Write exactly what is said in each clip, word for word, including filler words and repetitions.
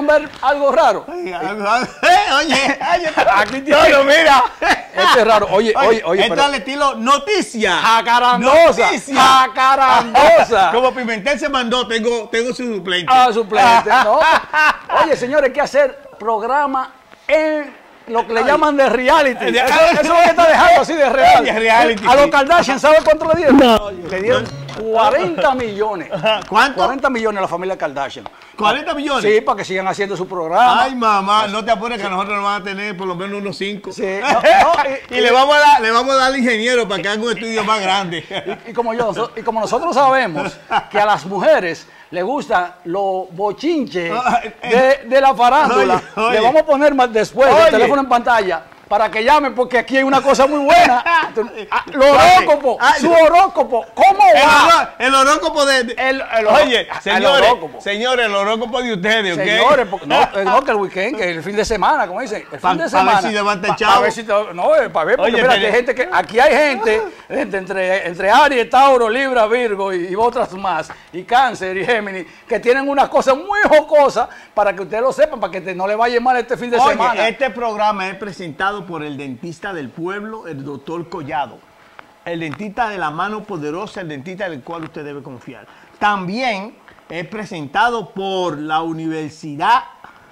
pueden ver algo raro. Oye, oye, aquí tiene. No, mira. Este es raro. Oye, oye, oye. oye esto es al estilo noticia. Jacarandosa. Noticia. Jacarandosa. Como Pimentel se mandó, tengo, tengo su suplente. Ah, suplente. No. Oye, señores, hay que hacer programa en lo que le llaman de reality. Eso, eso es lo que está dejando así de reality. De reality, a los sí. Kardashian, ¿sabe cuánto le dieron? No, le dieron cuarenta millones. ¿Cuánto? cuarenta millones a la familia Kardashian. ¿cuarenta millones? Sí, para que sigan haciendo su programa. Ay, mamá, no te apures que nosotros nos van a tener por lo menos unos cinco. Sí, no, no, y, y, y le vamos a dar, le vamos a dar al ingeniero para que haga un estudio más grande. Y, y, como yo, y como nosotros sabemos que a las mujeres le gustan los bochinches de, de la farándula, oye, oye. le vamos a poner más después oye. el teléfono en pantalla para que llamen, porque aquí hay una cosa muy buena. Los horóscopos, su horóscopo, ¿cómo va? El horóscopo de... de el, el, oye, señores, el señores, el horóscopo de ustedes, ¿ok? Señores, porque, no, no, que el weekend, que el fin de semana, como dicen, el fin pa, de semana. Para ver si levanta el chavo. Para ver si te, no, para ver, porque oye, mira, que hay gente que, aquí hay gente, gente entre, entre Aries, Tauro, Libra, Virgo y, y otras más, y Cáncer y Géminis, que tienen unas cosas muy jocosas para que ustedes lo sepan, para que te, no le vaya mal este fin de oye, semana. Este programa es presentado por el dentista del pueblo, el doctor Collado. El dentista de la mano poderosa, el dentista del cual usted debe confiar. También es presentado por la Universidad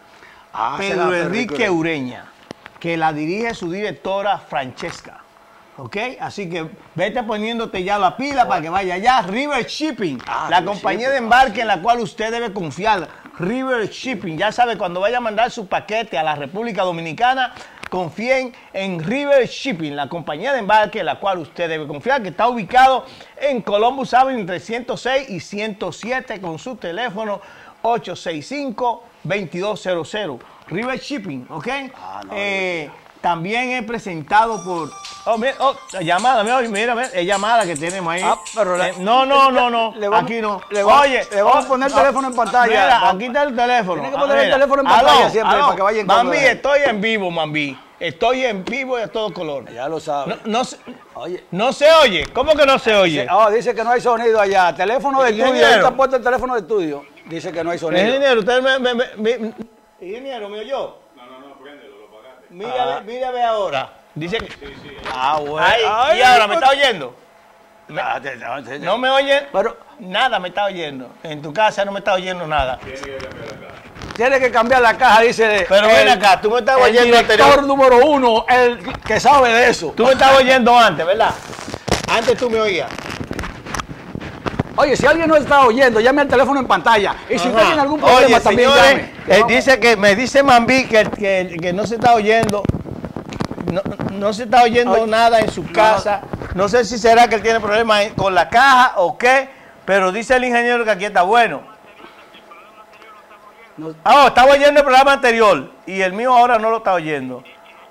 ah, Pedro Enrique Ureña, que la dirige su directora Francesca. ¿Ok? Así que vete poniéndote ya la pila para que vaya allá. River Shipping, ah, la compañía shipping. de embarque en la cual usted debe confiar. River Shipping, ya sabe, cuando vaya a mandar su paquete a la República Dominicana, confíen en River Shipping, la compañía de embarque en la cual usted debe confiar, que está ubicado en Columbus Avenue entre ciento seis y ciento siete con su teléfono ocho seis cinco, dos dos cero cero. River Shipping, ¿ok? Ah, no, eh, también es presentado por... Oh, mira, oh, llamada, mira, mira, mira, es llamada que tenemos ahí. Ah, pero la, eh, no, no, no, no, le vamos, aquí no. Le vamos, Oye, le vamos a poner el teléfono en pantalla. Mira, aquí está el teléfono. Tiene que poner ah, el teléfono en pantalla aló, siempre aló, para que vayan. Mambi, estoy en vivo, Mambi. Estoy en vivo y a todo color. Ya lo sabes. No, no, se, oye. no se oye. ¿Cómo que no se oye? Oh, dice que no hay sonido allá. Teléfono de estudio. Ahí está puesto el teléfono de estudio. Dice que no hay sonido. Ingeniero, usted me... me, me, me ingeniero, ¿me oyó? No, no, no, préndelo, lo pagaste. Mira, ah. mira, ve ahora. Dice que... Sí, sí, ah, bueno. Ay, ay, ¿y ahora me está oyendo? Me, ¿No me oye? Pero nada me está oyendo. En tu casa no me está oyendo nada. Tiene que cambiar la caja, dice. De, pero el, ven acá, tú me estabas oyendo anterior. El director número uno, el que sabe de eso. Tú me estabas oyendo antes, ¿verdad? Antes tú me oías. Oye, si alguien no está oyendo, llame al teléfono en pantalla. Y si usted tiene algún problema, oye, también señores, llame. Él dice que, me dice Mambi que, que, que no se está oyendo. No, no se está oyendo oye, nada en su casa. No. no sé si será que él tiene problemas con la caja o qué, pero dice el ingeniero que aquí está bueno. Ah, oh, estaba oyendo el programa anterior y el mío ahora no lo está oyendo.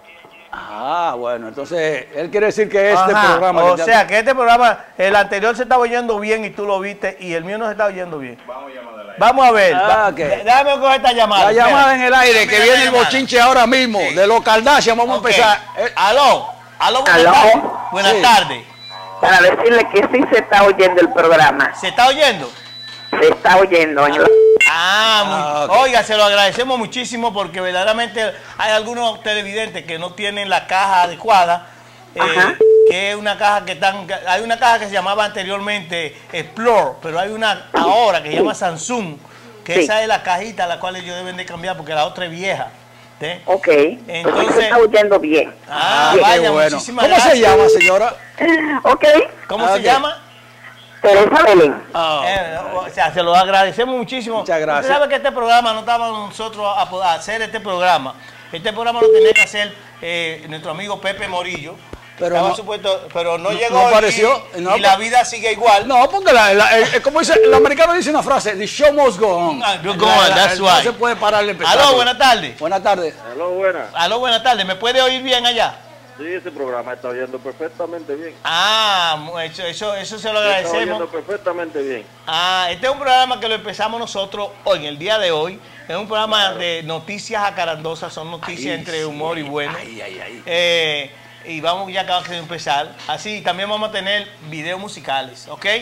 Ah, bueno, entonces él quiere decir que este Ajá, programa... O que sea, que este programa, el anterior se estaba oyendo bien y tú lo viste y el mío no se está oyendo bien. Vamos a llamarla. Vamos a ver. Ah, va, okay. Déjame coger esta llamada. La llamada en el aire, que viene el bochinche ahora mismo, sí. de los Kardashian. Vamos okay. a empezar. Eh, aló, aló, buenas ¿Aló? tardes. Buenas sí. tardes. Para decirle que sí se está oyendo el programa. ¿Se está oyendo? Se está oyendo. Ah, ah okay. Oiga, se lo agradecemos muchísimo porque verdaderamente hay algunos televidentes que no tienen la caja adecuada, eh, que es una caja que están, hay una caja que se llamaba anteriormente Explore, pero hay una ahora que se llama Samsung, que sí. esa es la cajita a la cual ellos deben de cambiar porque la otra es vieja. ¿sí? Ok, entonces se está oyendo bien. Ah, bien. vaya, bueno. muchísimas ¿Cómo gracias. se llama, señora? Ok. ¿Cómo ah, se okay. llama? Teresa Belén. Oh. Eh, o sea, se lo agradecemos muchísimo. Muchas gracias. Usted sabe que este programa no estábamos nosotros a, a hacer este programa. Este programa lo tenía que hacer eh, nuestro amigo Pepe Morillo. Pero Estaba no, supuesto, pero no, no llegó no apareció, y, no, y la vida sigue igual. No, porque la, la, el, como dice, el americano dice una frase, the show must go on. Ah, go on, that's right. No se puede parar el espectáculo. Aló, buenas tardes. Buenas tardes. Aló, buenas. Aló, buenas tardes. ¿Me puede oír bien allá? Sí, ese programa está oyendo perfectamente bien. Ah, eso, eso, eso se lo agradecemos. Está oyendo perfectamente bien. Ah, este es un programa que lo empezamos nosotros hoy, en el día de hoy. Es un programa claro. de noticias acarandosas, son noticias ay, entre humor sí. y bueno. Ay, ay, ay. Eh, y vamos ya acabamos de empezar. Así también vamos a tener videos musicales, ¿ok?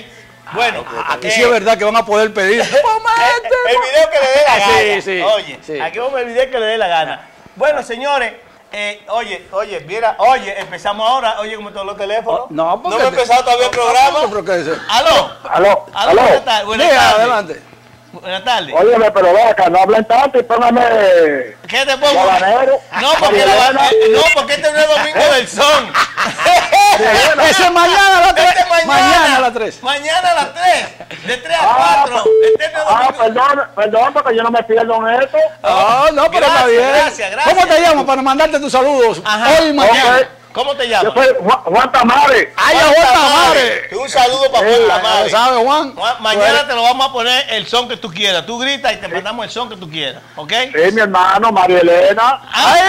Bueno, aquí sí es verdad que van a poder pedir. El video que le dé la gana. Sí, sí. Oye, sí. aquí vamos el video que le dé la gana. Bueno, señores, eh, oye, oye, mira, oye, empezamos ahora. Oye, ¿cómo están los teléfonos? Oh, no, porque no me he empezado todavía el programa. No, porque eso- Aló. Aló, Aló, aló. buenas tardes. Buenas Diga, tardes. adelante. Buenas tardes. Óyeme, pero ve acá, no hablen tanto y póngame ¿Qué te pongo? Guabanero. No, porque, la, Marielena. eh, no, porque este no es domingo del son. Ese es mañana a las tres. Este Mañana a las tres. Mañana a las tres. De tres a Ah, cuatro. Este no es Ah, domingo. perdón, perdón, porque yo no me pierdo en esto. No, no, pero está Gracias, bien. gracias, gracias. ¿Cómo te llamo para mandarte tus saludos? Ajá. Hoy y mañana. Ok. ¿Cómo te Yo llamas? soy Juan, Juan Tamares. ¡Ay, Juan Juan Tamares. Tamares! Un saludo para Eh, Juan Ya Tamares. sabes, Juan. Juan, mañana te lo vamos a poner el son que tú quieras. Tú gritas y te mandamos el son que tú quieras. ¿Ok? Sí, mi hermano, María Elena. ¡Ay!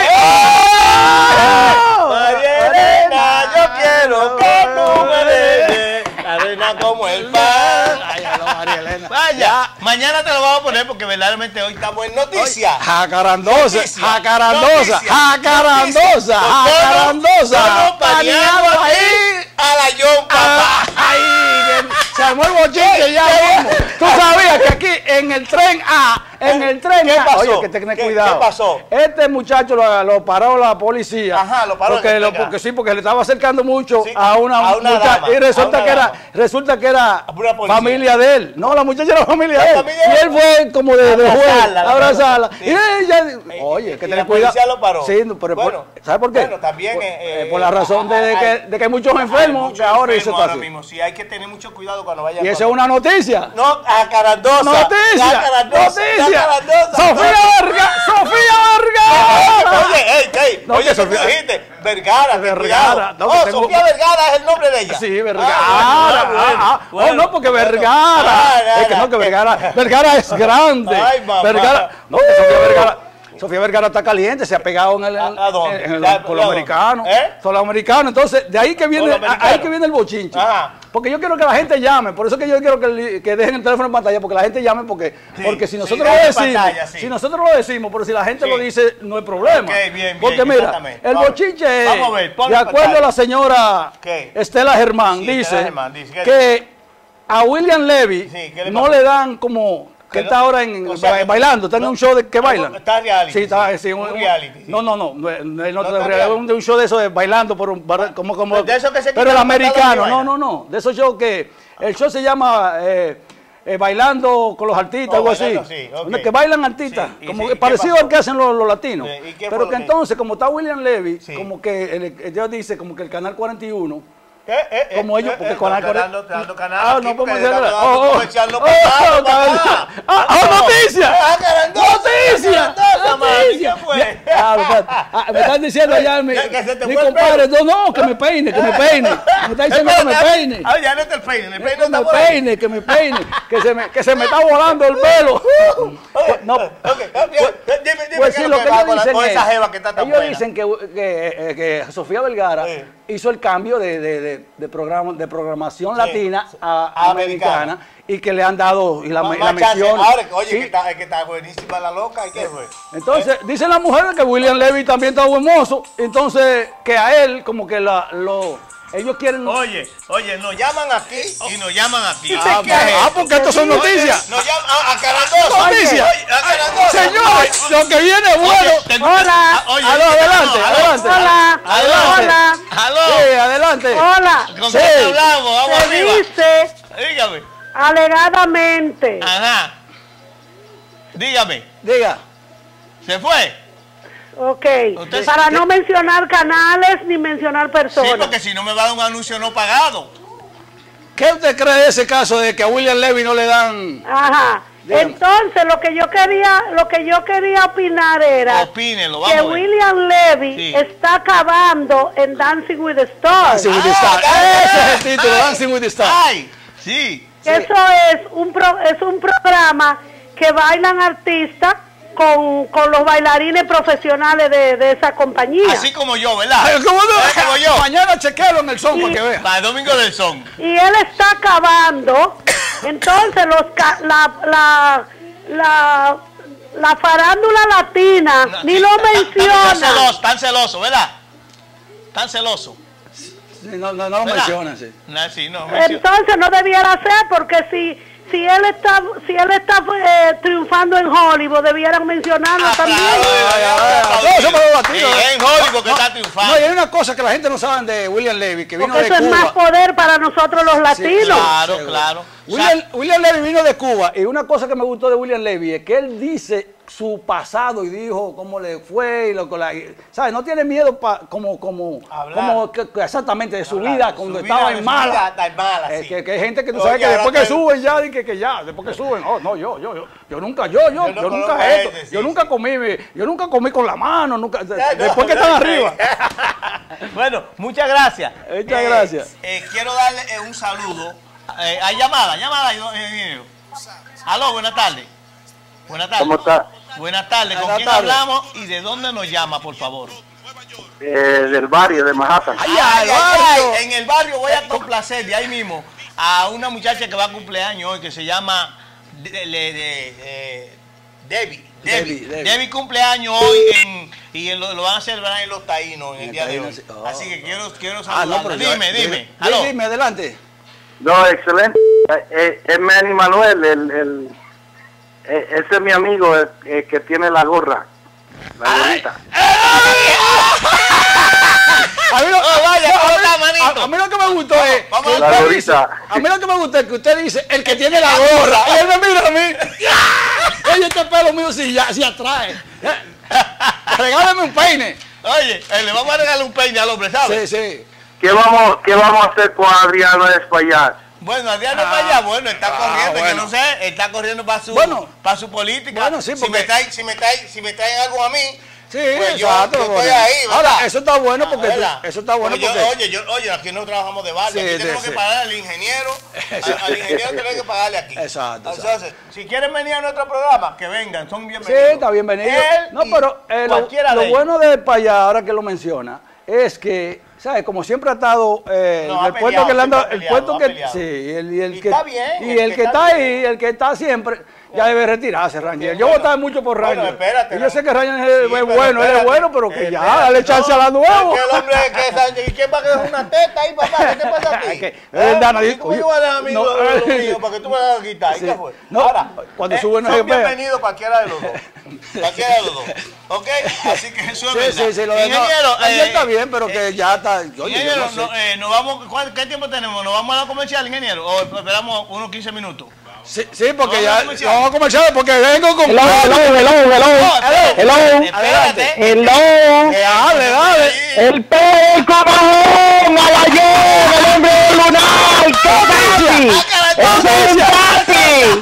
¡Oh! María Elena, yo quiero que tú me dejes arena como el pan. Ay, aló, María Elena. Vaya, mañana te lo vamos a poner porque verdaderamente hoy estamos en noticias. Jacarandosa, Noticia, jacarandosa, noticia, jacarandosa, noticia. jacarandosa. Todos paneando Paneando ahí a la John, Ah, papá. Ay, que se armó el bochinche ya mismo. Tú sabías que aquí en el tren A, en el tren ¿Qué A, pasó? oye, que ten ¿Qué- cuidado. qué pasó? Este muchacho lo, lo paró la policía. Ajá, lo paró, Porque, lo- venga. porque sí, porque le estaba acercando mucho Sí, a una, a una muchacha. dama, Y resulta a una que era, dama. resulta que era Una policía. familia de él. No, la muchacha era familia La de él. familia de Y él. él fue como de, de juez, Abrazarla, a la abrazarla. sí. Y ella, oye, Y que la tener cuidado. policía lo paró. Sí, pero Bueno, por- ¿sabe por qué? bueno, también, Por, eh, eh, eh, por la razón de, de hay- que, de que hay muchos Hay enfermos muchos que ahora eso enfermos está ahora así. mismo. Sí, hay que tener mucho cuidado cuando vaya. Y esa es una noticia. No, a Carandosa. Noticia, Jacarandosa, noticia. Jacarandosa. Sofía Vergara, Sofía Vergara. Oye, ey, ey, No, oye, que ¿qué Sofía- tú dijiste? Vergara, ten Vergara, cuidado. no, que Oh, tengo- Sofía Vergara es el nombre de ella. Sí, Vergara. Ah, Ah, bueno, ah, ah. bueno, Oh, no, porque bueno. Vergara. Ah, Es que no, que nada. Vergara. Vergara es grande. Ay, mamá. Vergara. No, que Sofía Vergara. Sofía Vergara está caliente, se ha pegado en el, ¿A- a dónde? en el- Ya, con ya, los americanos. ¿eh? Con los americanos. Entonces, de ahí que viene, Con los americanos. ahí que viene el bochinche. Ajá. Porque yo quiero que la gente llame, por eso que yo quiero que, li- que dejen el teléfono en pantalla, porque la gente llame, porque, Sí, porque si sí, nosotros deja lo en decimos, pantalla, sí. si nosotros lo decimos, pero si la gente Sí. lo dice, no hay problema. Ok, bien, bien, porque mira, exactamente. el Vamos. bochinche es, Vamos a ver, ponlo de en acuerdo pantalla. a la señora ¿Qué? Estela Germán, Sí, dice, Estela Germán dice, ¿qué que a William Levy Sí, ¿qué le no pasó? le dan como... Que Que está no- ahora en, o sea, ba- que- bailando, está en no- un show de que algo- bailan. está reality, Sí, está, sí. sí, Un reality, sí. No, no, no, no, no, no, No no, está de, reality. un, de un show de eso de bailando por un bar- como como Pues de eso que se pero quitan el los pantalones y americano, no, bailan. no, no, de esos shows que el show se llama eh, eh, bailando con los artistas, Oh, algo así. bailando, sí, ok. Donde que bailan artistas, Sí, y como sí, que ¿y qué parecido pasó? al que hacen los, los latinos. Sí, ¿y qué fue Pero lo que que- entonces, como está William Levy, Sí. como que el, el- Dios dice como que el canal cuarenta y uno Eh, eh, eh, como ellos, eh, porque eh, con la está dando- está dando canal Ah, aquí no porque podemos está hacer dando oh, oh, comercial, no oh, pagado, oh, papá. ah, oh, No. noticia. Ah, Carandosa, Noticia. Carandosa, man, Noticia. ¿qué fue? Ya, ah, espérate. Ah, me están diciendo allá mi, Que- que se te mi fue el compadre, pelo. no, no, que me peine, que me peine. Me está diciendo que me peine. Ah, ya no está el peine, el peine Que está me por ahí. peine, que me peine, que se me, que se me está volando el pelo. Oye, No, ok, ok, dime, dime pues qué sí, es lo lo que que va ellos con la- dicen con esa es, jeva que está tan ellos buena. dicen que, que, que Sofía Vergara Sí. hizo el cambio de, de, de, de, programa, de programación Sí. latina a, A americana. americana. Y que le han dado y la, Más- y la más chance. mención. Ahora, oye, Sí. que, está, que está buenísima la loca, ¿y qué fue? Entonces, dicen las mujeres que William Levy también está buen mozo. Entonces, que a él, como que la, lo, ellos quieren. Oye, oye, nos llaman aquí y nos llaman aquí. Ah, ¿Qué es ah, esto? porque estos son noticias. Nos llaman a, a Carandosa. Noticias. Oye, a Carandosa. Señores, lo que viene es bueno. Oye, te- Hola. ah, oye, Aló, oye, adelante, aló, adelante. Hola. Adelante. Hola. Aló. Sí, adelante. Hola. ¿Con Sí. quién hablamos? Vamos Se arriba. dice Dígame. alegadamente. Ajá. Dígame. Diga. ¿Se fue? Ok. Usted- Para ¿qué? no mencionar canales ni mencionar Sí, personas. porque si no me va a dar un anuncio no pagado. ¿Qué usted cree de ese caso de que a William Levy no le dan? Ajá. Dígame. Entonces, lo que yo quería, lo que yo quería opinar era Opínelo, que vamos a ver. William Levy Sí. está acabando en Dancing with the Stars. Dancing with the Ah, Stars. ay, Ese es el ay, título, ay. Dancing with the Stars. Ay, sí. Que Eso es un pro- es un programa que bailan artistas con, con los bailarines profesionales de, de esa compañía. Así como yo, ¿verdad? Ay, ¿cómo no? Eh, como yo. Mañana chequealo en el son Y- para que vea. Para el domingo del son. Y él está acabando. Entonces los ca- la, la, la, la farándula latina No, ni sí, lo tan- tan- Tan celoso, menciona. tan celoso, ¿verdad? Tan celoso. Sí, no, no, no lo mencionan, sí. No, sí, no menciona. Entonces no debiera ser, porque si si él está si él está eh, triunfando en Hollywood, debieran mencionarlo Ah, también. claro, Ay, ay, ay, aplaudido. todos somos los latinos. Sí, en Hollywood que está triunfando. No, y hay una cosa que la gente no sabe de William Levy, que vino Porque de eso es Cuba. más poder para nosotros los latinos. Claro, Sí, claro. William, William Levy vino de Cuba y una cosa que me gustó de William Levy es que él dice su pasado y dijo cómo le fue y lo que la, ¿sabes? No tiene miedo pa, como como Hablar. como que, que exactamente de su Hablar, vida de cuando su estaba vida, en de su mala. vida tan mala, Eh, sí. que, que hay gente que tú Oye, sabes que ahora después que te- suben ya y que, que ya, después que suben, oh no, yo yo yo yo nunca yo yo Yo yo, no conozco nunca a esto, ese, sí, yo nunca sí. comí mi- yo nunca comí con la mano, nunca Ya, no, después que no, están no, arriba. Bueno, muchas gracias. Muchas gracias. eh, quiero darle eh, un saludo. Eh, hay llamada, llamada, ingeniero. Aló, buenas tardes. Buenas tardes. ¿Cómo está? Buenas tardes. ¿Con Buenas quién tardes. hablamos y de dónde nos llama, por favor? Eh, del barrio de Manhattan. Ay, Ay, ay, ay, barrio. ay, en el barrio voy a complacer de ahí mismo a una muchacha que va a cumpleaños hoy que se llama de, de, de- eh, Debbie. Debbie. Debbie, Debbie. Debbie cumpleaños hoy en, y en lo, lo van a celebrar en Los Taínos en el En día de Taínos, hoy. sí. Oh. Así que quiero, quiero Ah, no, saludarla. pero yo- dime, yo- dime. dime, Aló. dime, adelante. No, excelente. Eh, eh, es Manny Manuel, el, el, eh, ese es mi amigo el, el que tiene la gorra. La gorrita. A mí, lo, Oh, vaya, no, ¿cómo a mí- está, manito? a- a mí lo que me gustó es vamos que a la usted gorrita. dice, a mí lo que me gustó es que usted dice el que tiene la gorra y él me mira a mí. Oye, este pelo mío sí, ya, sí atrae. Regálame un peine. Oye, eh, le vamos a regalar un peine al hombre, ¿sabes? Sí, sí. ¿Qué vamos, qué vamos a hacer con Adriano Espaillat? Bueno, Adriano para allá, bueno, está Ah, corriendo, que bueno. no sé, está corriendo para su, Bueno. para su política. Bueno, sí, si porque- me traen, si me traen, si me traen algo a mí, Sí, pues yo, exacto. yo estoy porque- ahí, ¿verdad? Ahora, eso está bueno porque ¿Verdad? eso está bueno Porque yo- porque oye, yo, oye, aquí no trabajamos de barrio, Sí, aquí sí, tenemos sí. que pagarle al ingeniero, al, al ingeniero tenemos que pagarle aquí. Exacto, Entonces, si quieren venir a nuestro programa, que vengan, son sí, bienvenidos. está bienvenido. Él No, y pero eh, lo, cualquiera lo de ellos. bueno de para allá, ahora que lo menciona, es que, ¿sabes? Como siempre ha estado eh, No, ha el puesto peleado, que le anda, siempre ha el peleado, puesto ha que peleado. sí, y el, y el Y que está bien, y el el que que está está bien. ahí, el que está siempre ya debe retirarse, Ranger. Yo bueno. votaba mucho por Bueno, Ranger. espérate, y yo sé que Ranger es, Sí, es pero bueno, él es espérate, bueno, pero que ya, espérate, dale chance no, a la nuevo. es que el hombre que Sánchez, ¿y quién va a quedar una teta ahí, papá? ¿Qué te pasa a ti? Es que, es verdad, nadie- ¿Y cómo yo voy a dejar a mí no, lo, lo, lo mío para que tú me hagas quitar? ¿Y Sí. qué fue? No, Ahora, cuando sube no se son vea. bienvenidos cualquiera de los dos. Cualquiera de los dos. ¿Ok? Así que eso es Sí, verdad. sí, sí, lo de no, Ingeniero, Ranger eh, está bien, pero que ya está. Oye, yo ingeniero, no sé. no, eh, nos vamos, ¿cuál- ¿qué tiempo tenemos? ¿Nos vamos a la comercial, ingeniero? ¿O esperamos unos quince minutos? Sí, sí, porque Vamos ya a comercial. vamos a comercial porque vengo con Hello, hello, hello, hello. No, Hello. espérate. Hello. Eh, dale, dale. El pez comajón, alayón, el hombre lunar, ¡qué fácil! ¡Eso es fácil!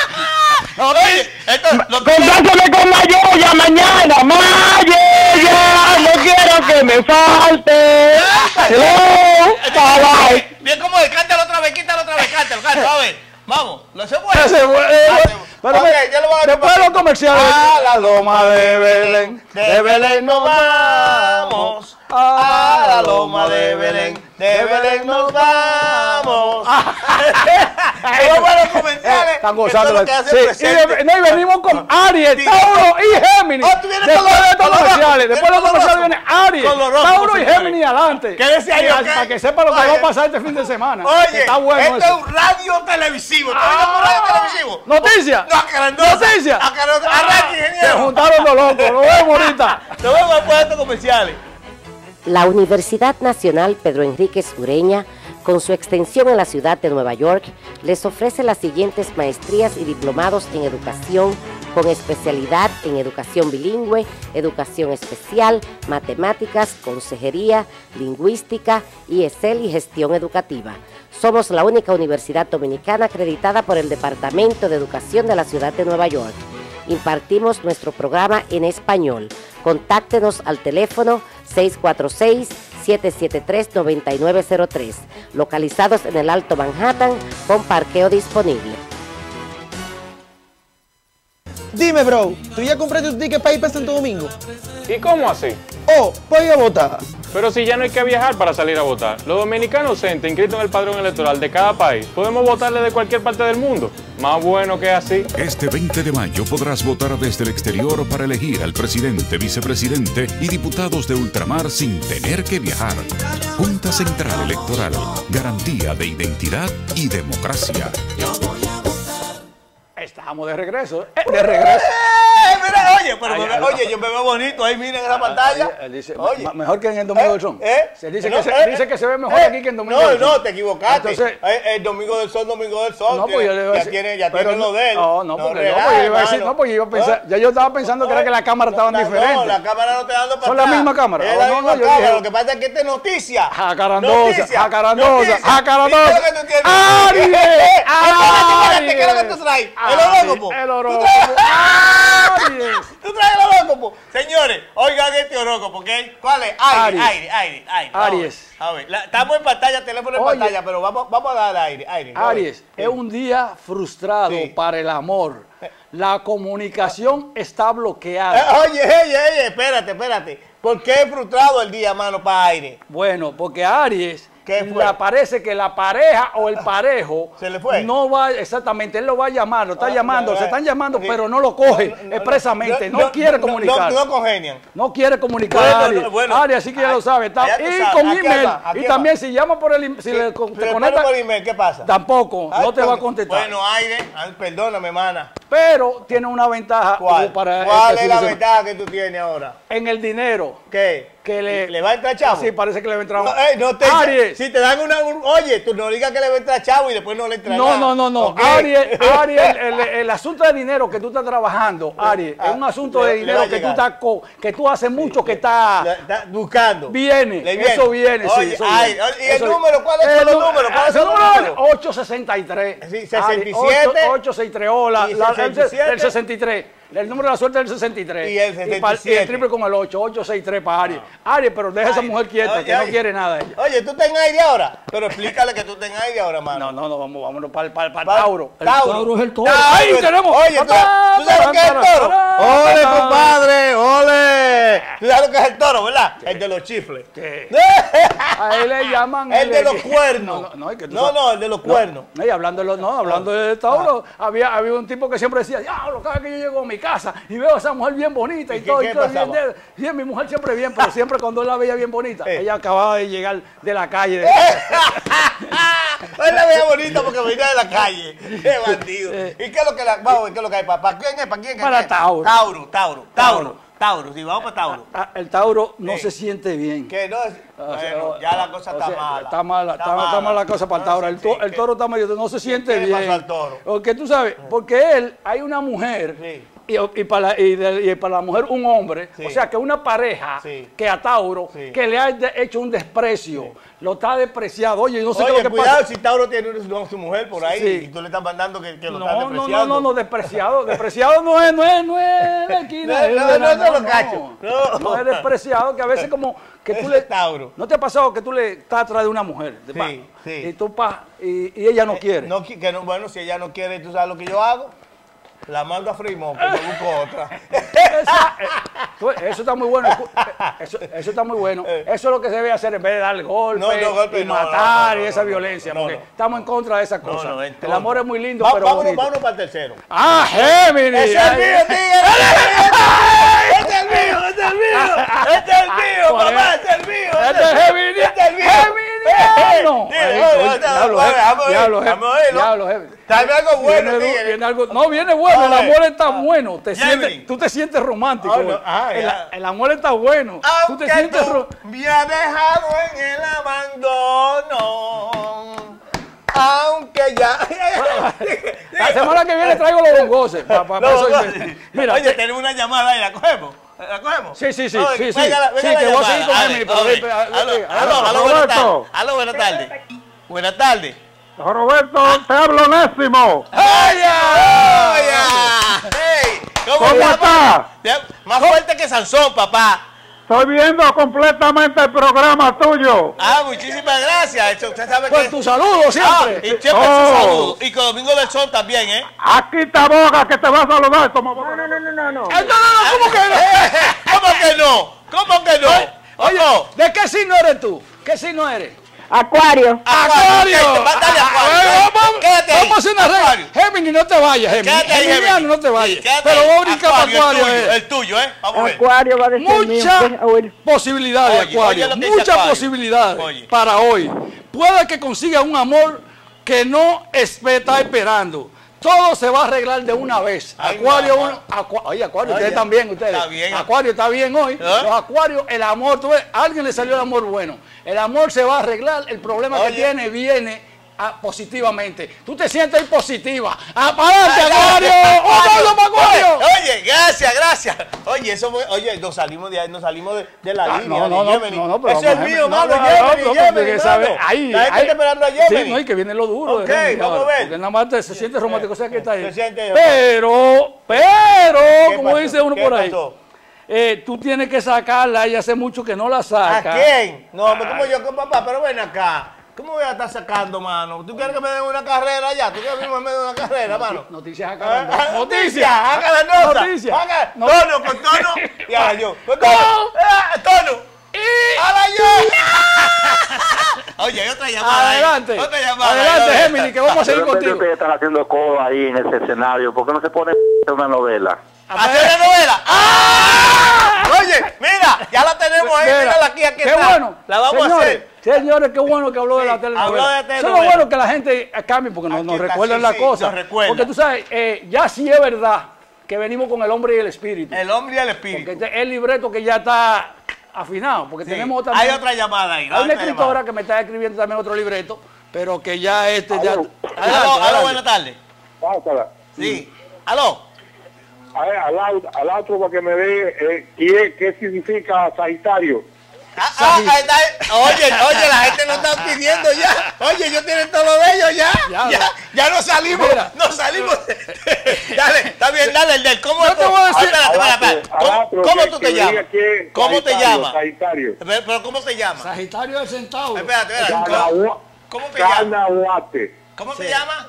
Oye, esto, lo que Contrátame con Mayoya mañana, Mayoya, no quiero que me falte. Hello, bye bye. bien como de cántalo otra vez, quítalo otra vez, cántalo, cántalo, a ver, vamos, lo se puede. Ese fue- eh, Ah, se- pero ok, ve- ya lo voy a después de los comerciales. A la loma de Belén, de Belén nos vamos. A la loma de Belén, de Belén nos vamos. Pero bueno, comerciales. Están que gozando. todo lo que hace Sí, y, presente. de- no, y venimos con Aries, Sí. Tauro y Géminis. Oh, tú vienes Después con los- de estos con los comerciales, rojos. después de los Con los comerciales rojos. viene Aries, Con los rojos, Tauro y señores. Géminis adelante. ¿Qué decía Y yo? a- ¿Qué? Para que sepa lo que Oye. va a pasar este fin de semana. que Oye, está bueno esto eso. es un radio televisivo. ¿Tú oíste por radio televisivo? Noticia. No, acarandosa. Noticia. Acarandosa. Arranque, Se ingeniero. juntaron los locos. Nos vemos ahorita. Nos vemos después de estos comerciales. La Universidad Nacional Pedro Enríquez Ureña, con su extensión en la ciudad de Nueva York, les ofrece las siguientes maestrías y diplomados en educación con especialidad en educación bilingüe, educación especial, matemáticas, consejería, lingüística, I E S E L y gestión educativa. Somos la única universidad dominicana acreditada por el Departamento de Educación de la ciudad de Nueva York. Impartimos nuestro programa en español. Contáctenos al teléfono seis cuatro seis, siete siete tres, nueve nueve cero tres, localizados en el Alto Manhattan con parqueo disponible. Dime, bro, ¿tú ya compraste tu ticket para ir para Santo Domingo? ¿Y cómo así? Oh, para ir a votar. Pero si ya no hay que viajar para salir a votar. Los dominicanos ausentes inscritos en el padrón electoral de cada país podemos votarle de cualquier parte del mundo. Más bueno que así. Este veinte de mayo podrás votar desde el exterior para elegir al presidente, vicepresidente y diputados de ultramar sin tener que viajar. Junta Central Electoral. Garantía de identidad y democracia. Estamos de regreso. Eh, de regreso. Eh, mira, oye, pero Ay, me- ay, oye, ay. yo me veo bonito ahí, miren esa pantalla. Él dice, Oye. "Ma- mejor que en el Domingo Eh, del Sol. eh, Se dice, no, que se, eh, dice que se ve mejor eh, aquí que en Domingo No, del Sol. no, te equivocaste. Entonces, Eh, el Domingo del Sol, Domingo del Sol. no, tiene- pues yo le iba a ya decir, tiene, ya pero tiene lo de él. No, no, porque no, relajes, porque yo iba a decir, hermano. no, porque yo iba a pensar, ya yo estaba pensando que era que la cámara estaban No, diferentes. No, la cámara no te dando para ¿Son la atrás. misma cámara? Es Oh, la no, misma no, yo cámara, dije- lo que pasa es que esta es noticia. Jacarandosa, Noticia, jacarandosa, noticia. jacarandosa. ¿Y qué es lo que tú tienes? ¡Aries! Eh, eh, espérate, espérate, ¡Aries! ¿qué es lo que tú traes? El Aries, horóscopo. el ¿Tú horóscopo. traes- Aries. Tú traes el horóscopo. Señores, oigan este horóscopo, ¿ok? ¿Cuál es? Aire, Aries. aire, aire, aire. Vamos a ver. Aries. A ver, la- estamos en pantalla, teléfono en Oye. pantalla, pero vamos, vamos a dar aire, aire. A ver. Aries, es un día frustrado Sí. para el amor. La comunicación está Eh, bloqueada. oye, oye, oye, espérate, espérate. ¿Por qué es frustrado el día, mano, para aire? Bueno, porque Aries ¿Qué fue? le parece que la pareja o el parejo ¿Se le fue? no va, exactamente, él lo va a llamar, lo está Ah, llamando, no, se eh, están llamando, sí. pero no lo coge No, no, no, expresamente, no, no, quiere no, comunicar. No, no congenian. No quiere comunicar Bueno, a Aries. no, bueno. Aries, así que ya Ay, lo sabe. Está- ya tú y sabes. con ¿A quién email. va? ¿A Y quién también va? si llama por el im- si le con- te Pero conecta, por email, ¿qué pasa? tampoco, Ay, no te va a porque- contestar. Bueno, aire, ay, perdóname, mana. Pero tiene una ventaja ¿Cuál? para ¿Cuál este es la fin de semana. ventaja que tú tienes ahora? En el dinero. ¿Qué? Que le, ¿Le va a entrar chavo? Sí, parece que le va a entrar. No, ey, no te, Aries. Si te dan una, un- oye, tú no digas que le va a entrar chavo y después no le entra No, nada. no, no, no. ¿Ok? Aries, Aries, el, el- el asunto de dinero que tú estás trabajando, Aries, Ah, es un asunto le- de le dinero va a que tú, llegar. estás co- que tú haces mucho que está... La- está buscando. Viene, Le viene. eso viene, sí. Oye, eso ay, viene. ¿y el Eso número? viene. ¿Cuáles son El los nu- números? ¿Cuáles el son los número números? ocho sesenta y tres. Sí, sesenta y siete. ocho sesenta y tres, oh, la- Y la- el, sesenta y siete. el sesenta y tres. El número de la suerte es el sesenta y tres. Y el pa- sesenta y Y, siete. el triple con el ocho, ocho sesenta y tres para Aries. Aries, pero deja a esa Ay, mujer quieta, oye, que no oye. quiere nada de ella. Oye, tú estás en aire ahora. Pero explícale que tú estás en aire ahora, mano. No, no, no, vamos, vámonos para el Pa- Tauro. El Tauro. Tauro es el toro. Tauro. ¡Ahí tenemos! Oye, ¿tú, ¿tú sabes lo que es el toro? ¡Ole, compadre! ¡Ole! ¿Tú sabes lo que es el toro, verdad? El de los chifles. ¿Qué? A él le llaman... El de los que- cuernos. No, no, no, es que tú No, sabes- no, el de los cuernos. No, y hablando de los, no, hablando de Tauro, había, había un tipo que siempre decía, diablo, cada vez que yo llego a mi casa y veo a esa mujer bien bonita y, ¿Y qué- todo, qué y todo pasaba? bien de- sí, mi mujer siempre bien, pero siempre cuando él la veía bien bonita, Eh. ella acababa de llegar de la calle. de- Él la veía bonita porque venía de la calle. Qué bandido. ¿Y qué es lo que la, vamos a ver qué es lo que hay? ¿Para, para quién es? ¿Para quién es? Para Tauro. Tauro, Tauro, Tauro, Tauro. Sí, vamos para Tauro. Ah, el Tauro no Eh. se siente bien. Que no es. O sea, Bueno, ya la cosa o está sea, mala. Está mala, está, está mala la cosa para el No, Tauro. sí, El, to- sí, el que- toro está medio, no se siente ¿Qué le bien. pasó al toro? Porque tú sabes, porque él, hay una mujer Sí. y, y para, la- y, de- y para la mujer un hombre, Sí. o sea que una pareja Sí. que a Tauro, Sí. que le ha de- hecho un desprecio, lo está despreciado. Oye, no sé qué Oye, es lo que cuidado pasa. si Tauro tiene una- su mujer por ahí Sí. y tú le estás mandando que, que lo No, estás no, no, despreciando. no, no, despreciado. Despreciado no es, no es, no es la esquina. No, es no, de no, la- no lo cacho. No. No es despreciado, que a veces como que tú Ese le... es Tauro. ¿No te ha pasado que tú le estás atrás de una mujer? de Sí, pa, sí. Y tú pa, y, y ella no quiere. No, qui- que no, bueno, si ella no quiere, ¿tú sabes lo que yo hago? La mando a Fremont, que yo busco otra. Esa- eh, tú- eso está muy bueno. escu- eh, Eso, eso está muy bueno. Eh. Eso es lo que se debe hacer en vez de dar golpes No, no, golpe y no, matar no, no, y esa no, violencia. no, porque no. estamos en contra de esas No, cosas. no, el entonces- amor es muy lindo, Va- pero vámonos, bonito. vámonos para el tercero. ¡Ah, Géminis! ¡Ese es el Ay, mío, tigre! ¡Este es el mío! ¡Este es el mío! ¡Este es el mío, ¿cuál es? papá! ¡Este es el mío! Este es Géminis. ¡Este es el mío! ¡Geminiano! Sí, Ay, oye, oye, oye, diablo, oye, Géminis, vamos a ver, diablo, vamos a Géminis, ver, ¿no? diablo, Géminis. Tráeme algo bueno, Viene- tigre. viene algo- no, viene bueno, el Oye. amor está bueno. Te Gemini. sientes, tú te sientes romántico. Oh, no, ah, el, ya. el amor está bueno. Tú Aunque te sientes tú ro- me has dejado en el abandono, aunque ya... La semana que viene traigo los bongoses. Pa, pa- pa No, eso- no, mira, oye, te- tenemos una llamada ahí, ¿la cogemos? ¿La cogemos? Sí, sí, sí, Oye, sí, sí. venga la- venga Sí, la que voy a llamada. seguir con Dale, Gemini, pero ok. ve- ve- Aló, ve- aló, aló, buenas tardes. Roberto. Aló, buenas tardes. Buenas tardes. Roberto, te hablo Nésimo. ¡Oye! ¡Oye! ¡Hey! ¿Cómo, ¿Cómo te está? llamas? Más fuerte que Sansón, papá. Estoy viendo completamente el programa tuyo. Ah, muchísimas gracias. Esto, usted sabe Con que... tu saludo siempre. Ah, y siempre Oh. su saludo. Y con Domingo del Sol también, ¿eh? Aquí está Boga que te va a saludar. Toma, Boga. No, no, no, no, no. Eh, no, no, no, ¿cómo que no? ¿Cómo que no? ¿Cómo que no? Oye, Ojo. ¿de qué signo eres tú? ¿Qué signo eres? Acuario. ¡Acuario! Ok, dale, Ah, Acuario. ah, vamos, Quédate ahí, vamos a hacer una regla. Acuario. Géminis, no te vayas, Géminis. Quédate ahí, Geminiano, Gemini. no te vayas. Sí, quédate Pero ahí. voy a brincar para Acuario, Acuario. el tuyo, eh. el tuyo, ¿eh? Vamos a ver. Acuario va a decir Mucha mío. posibilidad de Oye, Acuario, oye lo que dice mucha Acuario. posibilidad Oye. para hoy. Puede que consiga un amor que no espe- está esperando. Todo se va a arreglar de una vez. Ay, Acuario, mamá. uno, Acu- oye, Acuario, Oye, ustedes también, ustedes. está bien. Acuario está bien hoy. ¿Eh? Los Acuarios, el amor, tú ves, a alguien le salió el amor bueno. El amor se va a arreglar, el problema Oye. que tiene viene ah, positivamente. Tú te sientes ahí positiva. ¡Apárate, Acuario! ¡Un aplauso para Acuario! Oye, oye, gracias, gracias. Oye, eso fue, oye, nos salimos de ahí, nos salimos de, de la Ah, línea. no, no, de no, Gemini. no, no, pero Ese es vamos, mío, no, mano, no, Gemini, no, no, Gemini, porque sabe, mano. ahí, La gente ahí- está esperando a Sí, Gemini. no, y que viene lo duro. de Ok, Gemini vamos ahora, a ver. Porque nada más te- se siente romántico, o sea que está ahí. Se siente- Pero, pero, ¿Qué como pasó? dice uno ¿Qué por ahí, pasó? eh, tú tienes que sacarla y hace mucho que no la ¿A saca. quién? No, pero como yo con papá, pero ven acá. ¿Cómo voy a estar sacando, mano? ¿Tú quieres que me den una carrera ya? ¿Tú quieres que me den una carrera, mano? Noticias acá. Ah, ah, Noticias. Noticias, haga la nota. Noticias. Haga No. tono con tono. Y ahora yo. Con tono. Ah, tono. Ahora yo. Oye, hay otra llamada. ahí. Adelante. Otra llamada. Adelante, ahí. Gemini, que vamos a seguir De repente contigo. ustedes están haciendo codo ahí en ese escenario. ¿Por qué no se pone una novela? ¿Hacer una novela? ¡Ah! Oye, mira, ya la tenemos ahí. Mira, Mírala aquí, aquí qué está. bueno. La vamos señores, a hacer. Señores, qué bueno que habló de Sí, la telenovela. habló de Eso es lo telenovela. bueno que la gente cambie porque nos, Aquí nos está, recuerdan sí, las sí, cosas. nos recuerda. Porque tú sabes, eh, ya sí es verdad que venimos con el hombre y el espíritu. El hombre y el espíritu. Porque este es el libreto que ya está afinado. Porque Sí. tenemos otra. Hay otra llamada ahí. Hay una otra escritora llamada. que me está escribiendo también otro libreto, pero que ya este ya. Aló. Adelante, Aló, aló, adelante. buenas tardes. Pásala. Sí. Aló. A ver, al, au- al otro para que me dé eh, ¿qué, qué significa Sagitario. Ah, ah, ahí está. Oye, oye, la gente nos está pidiendo ya. Oye, ellos tienen todo de ellos ya. Ya, Ya, ya, no salimos. Mira. No salimos. Dale, está bien, dale el del. ¿Cómo Yo te voy a decir- Espérate, espérate, espérate. ¿Cómo, cómo tú te llamas? ¿Cómo te llamas? Sagitario. Pero, pero ¿cómo te llamas? Sagitario del Centauro. Espérate, espérate. ¿Cómo, Canagua- cómo te llamas? Canahuate. ¿Cómo te llamas?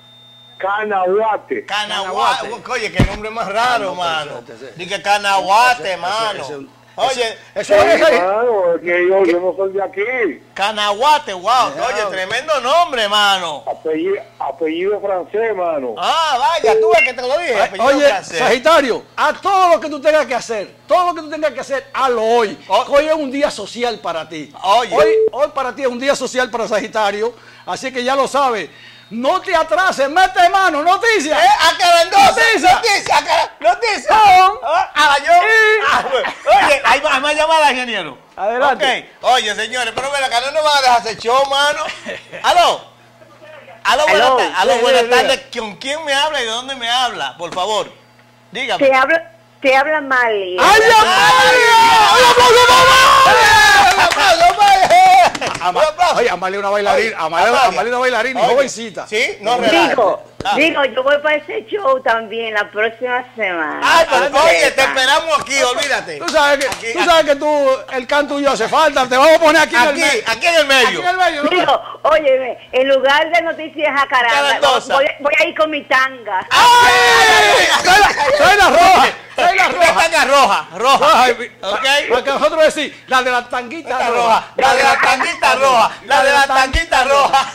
Canahuate. Canahuate. Oye, qué nombre más raro, mano. ese- ese- Dice Canahuate, ese- mano. ese- Oye, Eso es Sí, mano, es que yo, yo no soy de aquí. Canahuate, wow. Oye, tremendo nombre, mano. Apellido, apellido francés, mano. Ah, vaya, tú ves que te lo dije. apellido Oye, francés. Sagitario, a todo lo que tú tengas que hacer, todo lo que tú tengas que hacer, hazlo hoy. Oh. Hoy es un día social para ti. Oye. Hoy, hoy para ti es un día social para Sagitario, así que ya lo sabes. No te atrases, mete mano, noticias. ¿Eh? ¡A Carandosa! Noticia. ¡Noticia! a Cara- ¡Noticia! Con. Ah, a la yo. Ah, bueno. Oye, hay más, hay más llamadas, ingeniero. Adelante. Ok. Oye, señores, pero ven acá, no nos van a dejar hacer show, mano. ¿Aló? ¿Aló? Buenas Aló. tardes. ¿Aló? Sí, Buenas sí, tardes. ¿Con quién me habla y de dónde me habla? Por favor, dígame. Te habla, te habla Mali. ¡Ay, Amalia! ¡Un aplauso para ¡Un aplauso, Amalia! Ama- Un aplauso. Oye, Amalia una bailarina, Oye, Amalia, Amalia. Amalia una bailarina y Oye, jovencita. Sí, no relajes. Digo, Ah. digo, yo voy para ese show también la próxima semana. Ay, pero, Para que oye, te sepa. esperamos aquí, olvídate. Tú sabes que, Aquí, tú aquí. sabes que tú, el canto tuyo hace falta, te vamos a poner aquí, en el Aquí, medio. aquí en el medio. Aquí en el medio, ¿no? Digo, óyeme, en lugar de noticias jacaranda, Carandosa. voy, voy a ir con mi tanga. ¡Ay! Trae la- trae la roja, trae la Una roja. tanga roja, roja. Roja, Ok. Para que nosotros decir, la de la tanguita La roja. roja, la de la tanguita roja, la de la tanguita roja.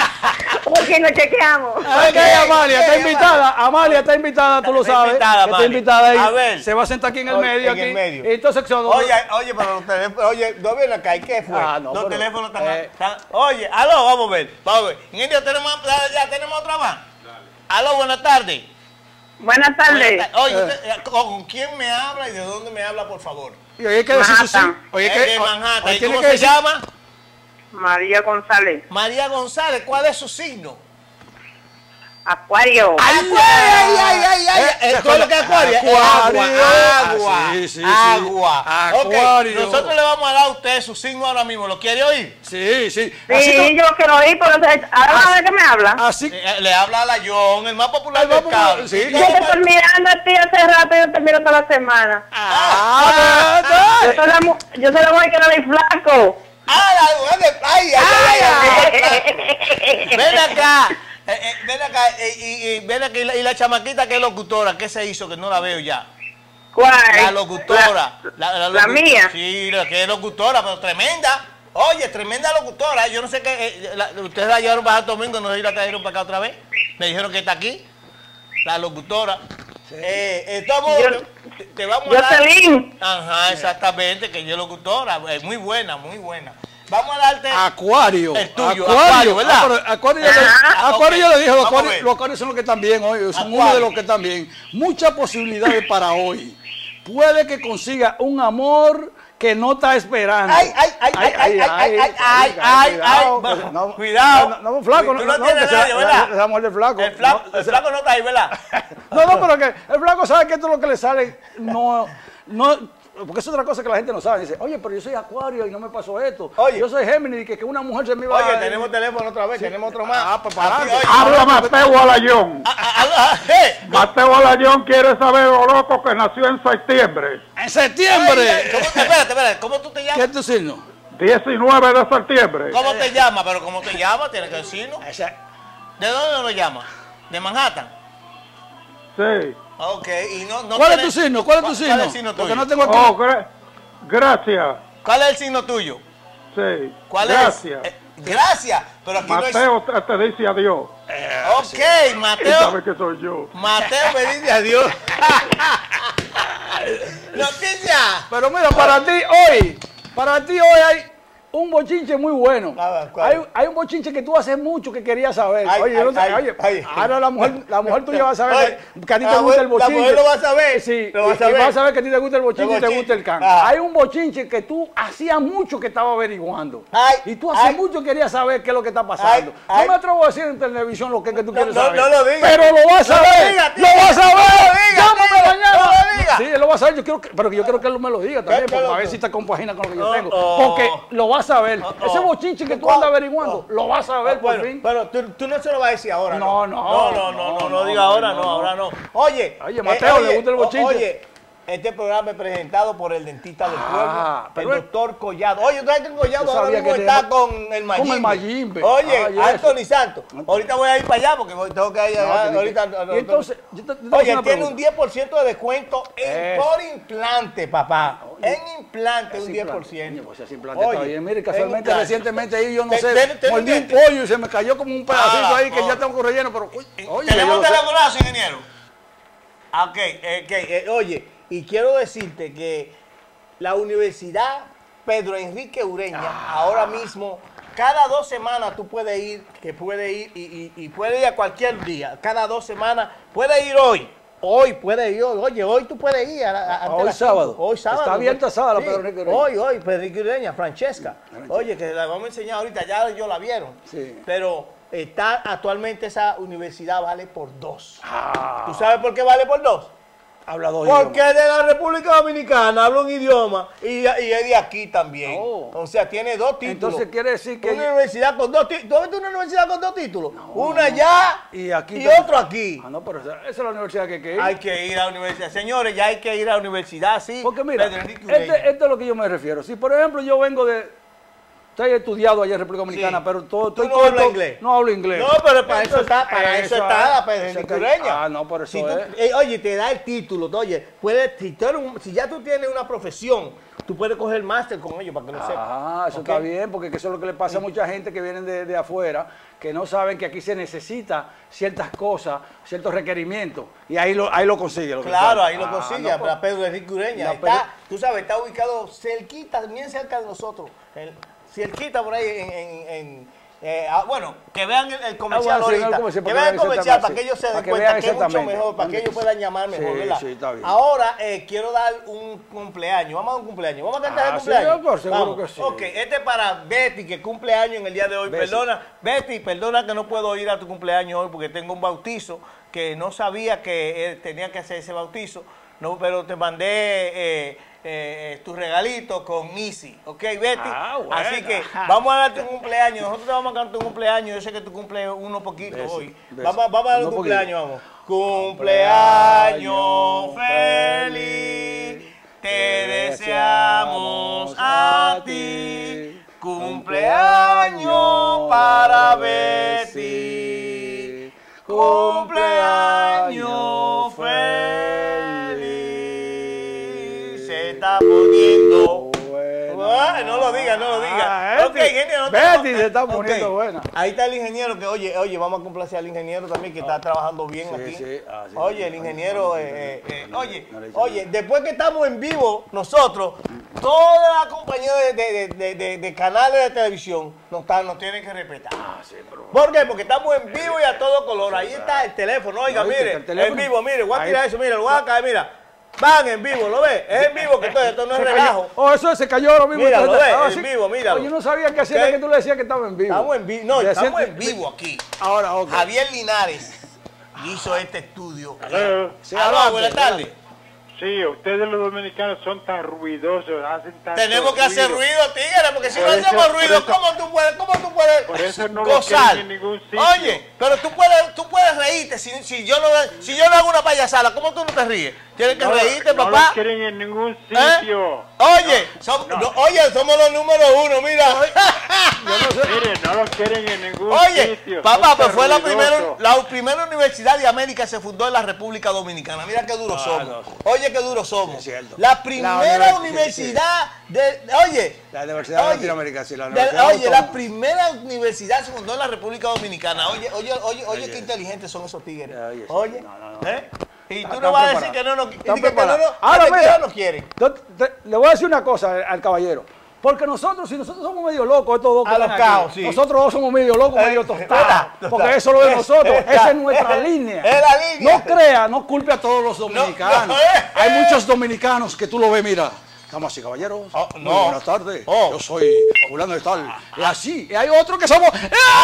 Porque nos chequeamos. Ok, Amalia, está invitada. Amalia está invitada, tú lo Está sabes. invitada, Está Amalia. invitada ahí. A ver. Se va a sentar aquí en el Oye, medio. en el aquí. medio. Y entonces, son- Oye, oye, pero los teléfonos, oye, no viene acá, ¿y qué fue? Ah, no, los pero, teléfonos están, eh. están- Oye, aló, vamos a ver, vamos a ver. Ingenio, tenemos, ya tenemos otra más. Aló, buenas tardes. Buenas tardes. Buenas tardes. Oye, usted, eh, ¿con quién me habla y de dónde me habla, por favor? Y oye, hay que decir su sí. Manhattan. Oye, Es que, de Manhattan. oye, ¿Y tiene cómo que se decir- llama? María González. María González. ¿Cuál es su signo? Acuario. ¡Acuario! ¡Ay, ay, ay! ay! Eh, ¿Todo lo que es acuario? Acuario. Agua, Sí, sí, sí. agua. Acuario. Ok, nosotros le vamos a dar a usted su signo ahora mismo. ¿Lo quiere oír? Sí, sí. Sí, Así que- yo quiero oír, pero entonces, ¿ahora de qué me habla? así Eh, Le habla a la John, el más popular El del más popular, cable. sí. Yo te estoy mirando a ti hace rato, yo te miro toda la semana. Ah, Yo soy la, mu- yo soy la mujer que no hay flaco. ¡Ah, la mujer de- ¡Ay, ay, ay! ay. Ven acá. Eh, eh, ven acá, eh, y, y ven acá, y la, y la chamaquita que es locutora, ¿qué se hizo? Que no la veo ya. ¿Cuál? La locutora. La, La, la locu- mía. Sí, la que es locutora, pero tremenda. Oye, tremenda locutora. Yo no sé qué. Eh, la- ustedes la llevaron para Santo Domingo, no sé si la trajeron para acá otra vez. Me dijeron que está aquí. La locutora. Eh, estamos, Yo- te, te vamos a dar. Jocelyn. Ajá, exactamente, que ella es locutora. Es muy buena, muy buena. Vamos a darte. Acuario. El tuyo, Acuario, Acuario, ¿verdad? Ah, pero Acuario, ya le, Ah, Acuario ok. ya le dije, los Vamos a acuarios, ver. los acuarios son los que están bien hoy, son Acuario. uno de los que están bien. Muchas posibilidades para hoy. Puede que consiga un amor que no está esperando. Ay, ay, ay, ay, ay, ay, ay, ay, ay, ay, cuidado, no, cuidado. No, no, no, flaco, Tú no, no no, tienes que sea- nadie, ¿verdad? esa mujer del flaco. El flaco, No, el esa- flaco no está ahí, ¿verdad? No, no, pero que el flaco sabe que esto es lo que le sale, no, no, porque es otra cosa que la gente no sabe. Dice, oye, pero yo soy Acuario y no me pasó esto. Oye. Yo soy Géminis y que, que una mujer se me iba Oye, a... tenemos teléfono otra vez, tenemos otro más. Ah, pues para Aquí, adelante. oye. Habla Mateo Alayón. Ah, ah, ah, eh, Mateo Alayón quiere saber lo loco que nació en septiembre. ¡En ay, septiembre! ay, ¿cómo te- Espérate, espérate, ¿cómo tú te ¿Qué llamas? es tu signo? diecinueve de septiembre. ¿Cómo te llamas? Pero ¿cómo te llamas? Tienes que decirlo. Ese- ¿De dónde lo llamas? ¿De Manhattan? Sí. Ok, y no... no ¿Cuál es tienes- tu signo? ¿Cuál es tu ¿Cuál signo? es el signo Porque tuyo? no tengo aquí. Oh, gra- gracias. ¿Cuál es el signo tuyo? Sí. ¿Cuál gracias. es? Eh, gracias, pero aquí Mateo te, te dice adiós. no es... Ok, Y Mateo... sabe que soy yo. Mateo me dice adiós. Noticia. Pero mira, para ti hoy, para ti hoy hay un bochinche muy bueno. A ver, ¿cuál? Hay, hay un bochinche que tú hace mucho que querías saber. Ay, oye, yo no ay, sé, ay, oye, ay. ahora la mujer, la mujer tuya va a saber Oye, que, que a ti la te gusta el mujer- la bochinche. mujer lo va a saber, Sí, lo va a y- y saber. va a saber que a ti te gusta el bochinche El y te bochinche. gusta el can. Ah. Hay un bochinche que tú hacías mucho que estaba averiguando. Ay, y tú hace ay. mucho querías saber qué es lo que está pasando. Ay, ay. No me atrevo a decir en televisión lo que, es que tú No, quieres no, saber. no lo digas. Pero lo vas a No lo saber. digas, tío. Lo vas a No lo ver. digas, Llámame tío. mañana. No lo digas. Sí, él lo va a saber. Yo quiero que, pero yo quiero que él me lo diga también, ¿Qué- qué para lo- ver si te compagina con lo que yo Oh, tengo. oh. Porque lo vas a ver. Oh, Ese oh. bochinche que tú ¿Cuál? andas averiguando, Oh. lo vas a ver por Bueno, fin. pero tú, tú no se lo vas a decir ahora. No, No, no, no, no, no, no, no, no, diga no, ahora, no, no, no. ahora no. Oye, Oye, Mateo, ¿le gusta el o- bochinche? Oye, este programa es presentado por el dentista del pueblo, Ah, pero el él- doctor Collado. Oye, ¿tú sabes que el Collado Yo ahora sabía mismo que está te- con el Mayimbe? Con el Mayimbe. Oye, Ah, y Anthony eso. Santos. Ahorita voy a ir para allá porque voy- tengo que ir No, allá. tiene que- ahorita, no, no, y entonces, yo te- yo te voy a hacer Oye, una tiene pregunta. un diez por ciento de descuento en, Eso. por implante, papá. En implante, un Ese diez por implante, ciento. coño, pues ese implante está bien. Mire, en casualmente implante. recientemente ahí yo no Te- sé, ten- ten un mordí un diente. pollo y se me cayó como un pedacito Ah, ahí que oh. ya tengo relleno, pero uy, oye, ¿Tenemos yo un lo sé. telefonazo, ingeniero? Ah, Ok, eh, ok, eh, oye, y quiero decirte que la Universidad Pedro Enrique Ureña, ahora mismo, cada dos semanas tú puedes ir, que puedes ir y, y, y puedes ir a cualquier día, cada dos semanas, puedes ir hoy. Hoy puedes ir, hoy. Oye, hoy tú puedes ir. A, a, ante Hoy las sábado. cinco. Hoy sábado. Está abierta sala, Sí, Pedro Enrique Ureña. Hoy, hoy, Pedro Enrique Ureña, Francesca. Oye, que la vamos a enseñar ahorita, ya yo la vieron. Sí. Pero está actualmente esa universidad vale por dos. Ah, ¿Tú sabes por qué vale por dos? habla dos Porque idiomas. es de la República Dominicana, habla un idioma y, y es de aquí también. Oh. O sea, tiene dos títulos. Entonces quiere decir que... Una universidad con dos títulos. ¿Tú has visto una universidad con dos títulos? Una allá Y aquí y también. otro aquí. Ah, no, pero esa, esa es la universidad que hay que ir. Hay que ir a la universidad. Señores, ya hay que ir a la universidad, sí. Porque mira, Pedro Enrique Ureña. este, esto es lo que yo me refiero. Si por ejemplo yo vengo de... Estoy estudiado allá en República Dominicana, Sí. pero todo, ¿Tú estoy no corto, hablas inglés? No hablo inglés. No, pero para eso Entonces, está, para eso, eso está es, la Pedro eso Enrique es que- Ureña. Ah, no, por eso Si tú- es. eh, oye, te da el título, oye, puedes, si, tú eres un- si ya tú tienes una profesión, tú puedes coger el máster con ellos para que lo sepas. Ah, eso ¿Ok? está bien, porque eso es lo que le pasa a mucha gente que vienen de, de afuera, que no saben que aquí se necesita ciertas cosas, ciertos requerimientos, y ahí lo, ahí lo consigue. Lo que Claro, falta. ahí lo Ah, consigue, no, para Pedro Enrique Ureña. No, está, pero- tú sabes, está ubicado cerquita, bien cerca de nosotros. El- cerquita por ahí en, en, en, Eh, ah, bueno, que vean el, el comercial Ah, bueno, sí, ahorita, no, comercial, que para vean que el vean comercial para exactamente, que ellos se para den que cuenta vean que es mucho exactamente. mejor, para que ellos puedan llamar mejor, Sí, ¿verdad? sí, está bien. Ahora eh, quiero dar un cumpleaños, vamos a dar un cumpleaños, vamos a cantar Ah, el sí, cumpleaños. por seguro Vamos. que sí. Ok, este es para Betty que cumple años en el día de hoy. Betty. Perdona, Betty, perdona que no puedo ir a tu cumpleaños hoy porque tengo un bautizo que no sabía que eh, tenía que hacer ese bautizo, no, pero te mandé eh, eh, tu regalito con Easy, ¿ok, Betty? Ah, bueno. Así que vamos a darte un cumpleaños, nosotros te vamos a cantar un cumpleaños, yo sé que tú cumples uno poquito Beso, hoy. beso. Vamos, vamos a dar un Uno cumpleaños, vamos. Cumpleaños feliz, te deseamos a ti. Cumpleaños para Betty. Cumpleaños feliz. Se está poniendo. Ah, no lo diga, no lo diga. Ah, Ok, ingeniero, no te- Betty se está Ok. poniendo buena. Ahí está el ingeniero que, oye, oye, vamos a complacer al ingeniero también que está trabajando bien Sí, aquí. sí. Ah, sí, Oye, sí. el ingeniero, eh, eh, eh, oye, No le hice oye, después que estamos en vivo, nosotros, toda la compañía de, de, de, de, de canales de televisión nos, están, nos tienen que respetar. ¿Por qué? Porque estamos en vivo y a todo color. Ahí está el teléfono, oiga, No, y que mire, el teléfono- en vivo, mire, voy a Ahí- tirar eso, mire, lo voy a caer, mira. Van en vivo, ¿lo ves? Es en vivo que esto, esto no es Se cayó. relajo. Oh, eso se cayó ahora mismo. Míralo, Entonces, ve, ah, en sí. vivo, míralo. Oh, yo no sabía que hacía ¿Qué? que tú le decías que estaba en vivo. Estamos en vivo, no, Le estamos hacía- en vivo aquí. Ahora, ok. Javier Linares hizo este estudio. Aló. Sí, Aló, adelante, buenas tardes. Sí, ustedes los dominicanos son tan ruidosos, hacen tanto Tenemos que hacer ruido, tigre, porque si Por no eso- hacemos por ruido, eso- ¿cómo tú puedes, cómo tú puedes Por eso no lo gozar? quieren en ningún sitio. Oye, pero tú puedes, tú puedes reírte si, si yo no si yo no hago una payasada, ¿cómo tú no te ríes? Tienes que No, reírte, no papá. los quieren en ningún ¿Eh? sitio. Oye, som- no, oye, somos los número uno, mira. Miren, no los quieren en ningún Oye, sitio. papá, son pues tan fue la ruidosos. primera, la primera universidad de América se fundó en la República Dominicana. Mira qué duros somos. Oye, qué duros somos. Sí, es cierto. La primera La universidad de, oye, La Universidad de oye, Latinoamérica, sí, la de- Universidad oye, la Autónoma. primera universidad se fundó en la República Dominicana. Oye, oye, oye, oye, Oye. qué inteligentes son esos tigres. Oye, sí, Oye, no, no, no. ¿eh? Y tú Están no vas a decir preparados. que no nos Están que no, preparados. no, Ahora, que mira, no nos quieren. Te- te- le voy a decir una cosa al, al caballero. Porque nosotros, si nosotros somos medio locos, estos dos que están Alocados, aquí, sí. nosotros dos somos medio locos, Eh, medio total, tostados. total. Porque eso es lo de Es- nosotros. es- Esa es nuestra es- línea. es la línea. No crea, no culpe a todos los dominicanos. no, eh, Hay eh. muchos dominicanos que tú lo ves, mira. Estamos así, caballeros. Oh, Muy no. buenas tardes. Oh. Yo soy fulano de tal. Y así. Y hay otros que somos.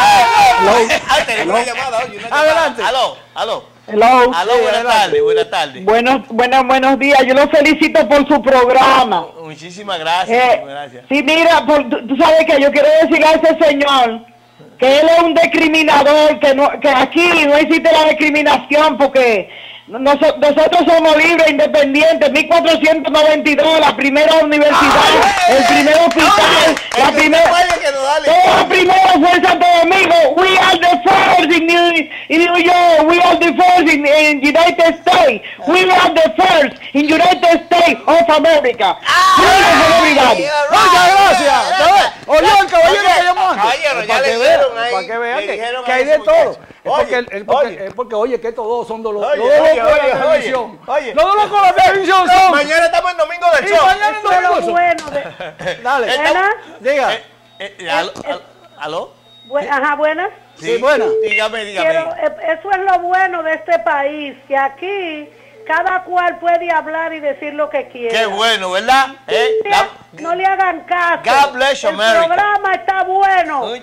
Ay, tenemos una llamada, oye, una llamada. Adelante. Aló, aló. Hello. Aló, Sí, buenas adelante. tardes, buenas tardes. Buenos, buenos, buenos días. Yo los felicito por su programa. Muchísimas gracias, Eh, muchísimas gracias. sí, mira, por- tú, tú sabes que yo quiero decirle a ese señor que él es un discriminador, que no, que aquí no existe la discriminación porque noso- nosotros somos libres, independientes. mil cuatrocientos noventa y dos, la primera universidad, el primer hospital, la El primera... vaya que no dale. Toda la primera fue en Santo Domingo. We are the first in New, in New York. We are the first in, in United States. We are the first in United States of America. Ay, Muchas gracias. ¿Te ves? Oyó el caballero Oye, que llamó antes. caballero, Es ya para le que dieron vean, ahí, para que vean le que, dijeron que a hay ese de todo. muchacho. Es porque, Oye, es porque, oye. es porque, oye, que estos dos son de los, Oye, los dos oye, locos de oye, la televisión. oye, oye. Los dos locos de la televisión No, son. mañana estamos en Domingo del Y Show. mañana Eso es lo no bueno de... Dale, Estamos- diga. Eh, eh, ¿Aló? aló, ¿Aló? Bu- Ajá, buenas. Sí, buena. Dígame, dígame. Quiero, eh, eso es lo bueno de este país, que aquí cada cual puede hablar y decir lo que quiere. Qué bueno, ¿verdad? ¿Eh? La- No le hagan caso. God bless El America. programa está bueno. Oye.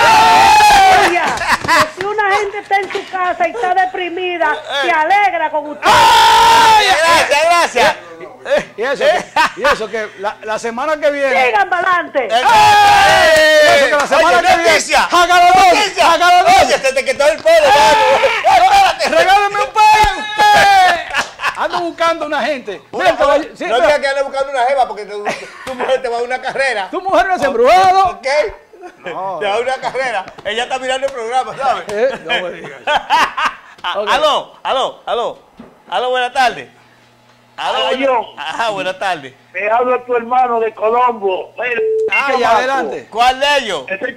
Oiga, que si una gente está en su casa y está deprimida, se alegra con usted. Gracias, gracias. Y eso, que, y eso que la, la semana que viene. Sigan para adelante. Eh, Eso que la semana Oye, que viene. noticia. Hágalo dos. Noticia. Hágalo dos. Oye, se te quitó el pelo, mano. Espérate. Regálame un pan. Ando buscando una gente. Una- Ven, caballero. Sí, no pero- digas que ande buscando una jeva porque tu, tu mujer te va a una carrera. tu mujer no es embrujado. ¿Ok? Te va a una carrera. Ella está mirando el programa, ¿sabes? Eh, no me digas. A- Ok. Aló, aló, aló. Aló, buenas tardes. Aló, Aló. buenas- Ajá, buenas tardes. Me habla tu hermano de Colombo. Mira, Ah, ya, chamaco. adelante. ¿Cuál de ellos? Ese, cha-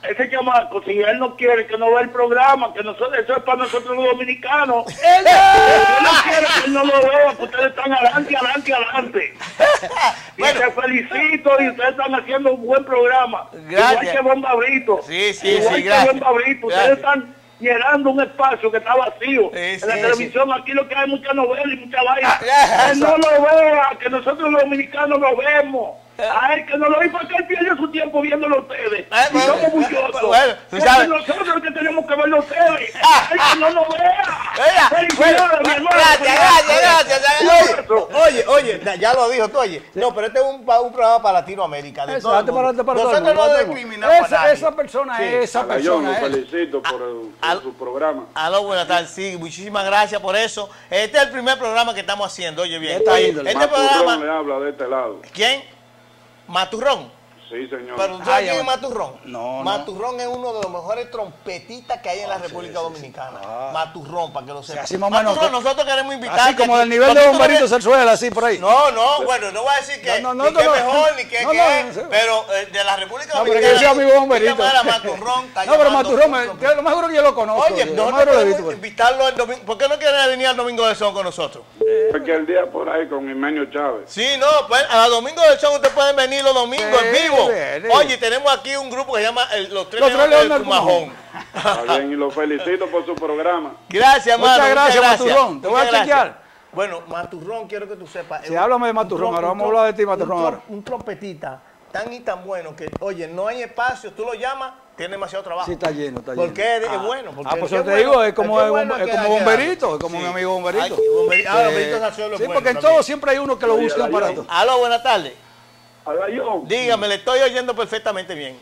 ese chamaco, si él no quiere que no vea el programa, que nosotros, eso es para nosotros los dominicanos. Si él no quiere que él no lo vea, pues ustedes están adelante, adelante, adelante. Bueno. Y te felicito y ustedes están haciendo un buen programa. Gracias. Igual que Bomba Brito. Sí, sí, Igual sí, que gracias. Bomba Brito. Ustedes Gracias. están llenando un espacio que está vacío. Sí, en sí, la televisión sí. aquí lo que hay es mucha novela y mucha vaina. Ah, que no lo vea, que nosotros los dominicanos lo vemos. Ay, que no lo ve para que él pierde su tiempo viéndolo a ustedes. Ah, Y bueno, somos muchosos. bueno, tú Es sabes. nosotros que tenemos que verlo a ustedes. Ay, que no lo vea. Oiga, Felicidades, bueno, mi hermano. gracias, gracias, gracias. Eso. Oye, oye, ya lo dijo tú, oye. No, pero este es un, pa- un programa para Latinoamérica. De todo el Exacto, mundo. para, para todo el Nosotros mundo, no para todo el mundo. discriminamos a esa, nadie. esa persona Sí. es, esa A la John, persona lo es. felicito por, el- por al- su programa. Aló, buenas tardes, sí, muchísimas gracias por eso. Este es el primer programa que estamos haciendo, oye bien. Esta índole. Este Maturrón programa, le habla de este lado. ¿quién? Maturrón. Sí, señor. Pero ¿tú sabes Ay, quién es ama- Maturrón? No, no. Maturrón es uno de los mejores trompetistas que hay en la República Dominicana. Maturrón, para que lo sepan. así más o menos Maturrón, que- nosotros queremos invitar. Así como del nivel de Bomberito Cerzuela, así por ahí. No, no, bueno, no voy a decir que, No, no, ni que no, es no. mejor ni que, No, que no, es, no sé. pero eh, de la República No, pero Dominicana. que yo soy amigo de Bomberito. llamar a Maturrón, está No, pero llamando Maturrón, un me- trompetista. yo- lo más seguro que yo lo conozco. Oye, yo, lo nosotros más seguro lo he queremos visto, pues. invitarlo el domingo. ¿Por qué no quieren venir al Domingo del Son con nosotros? Porque el día por ahí con Imenio Chávez. Sí, no, pues a Domingo del Son ustedes pueden venir los domingos Sí, en vivo. sí, sí. Oye, tenemos aquí un grupo que se llama el- Los Tres Los Tres Leones Leones del del Cumajón. Está bien, y lo felicito por su programa. Gracias, Muchas mano. gracias, Maturrón. Te voy a Muchas gracias. chequear. Bueno, Maturrón, quiero que tú sepas. Sí, es háblame de un Maturrón, trom- ahora un vamos a trom- hablar de ti, Maturrón, un trom- ahora. Un trompetista tan y tan bueno que, oye, no hay espacio, tú lo llamas, tiene demasiado trabajo. Sí, está lleno, está lleno. Porque es, es bueno. Porque Ah, pues el yo que te bueno- digo, es como, el que es bueno como, es queda como Bomberito, quedado. es como Sí. mi amigo Bomberito. Ay, Bomberi- ah, Eh, Bomberito Sassuolo es sí, bueno porque en también. todo siempre hay uno que lo busca para todo. Aló, buenas tardes. A la John. Dígame, le estoy oyendo perfectamente bien.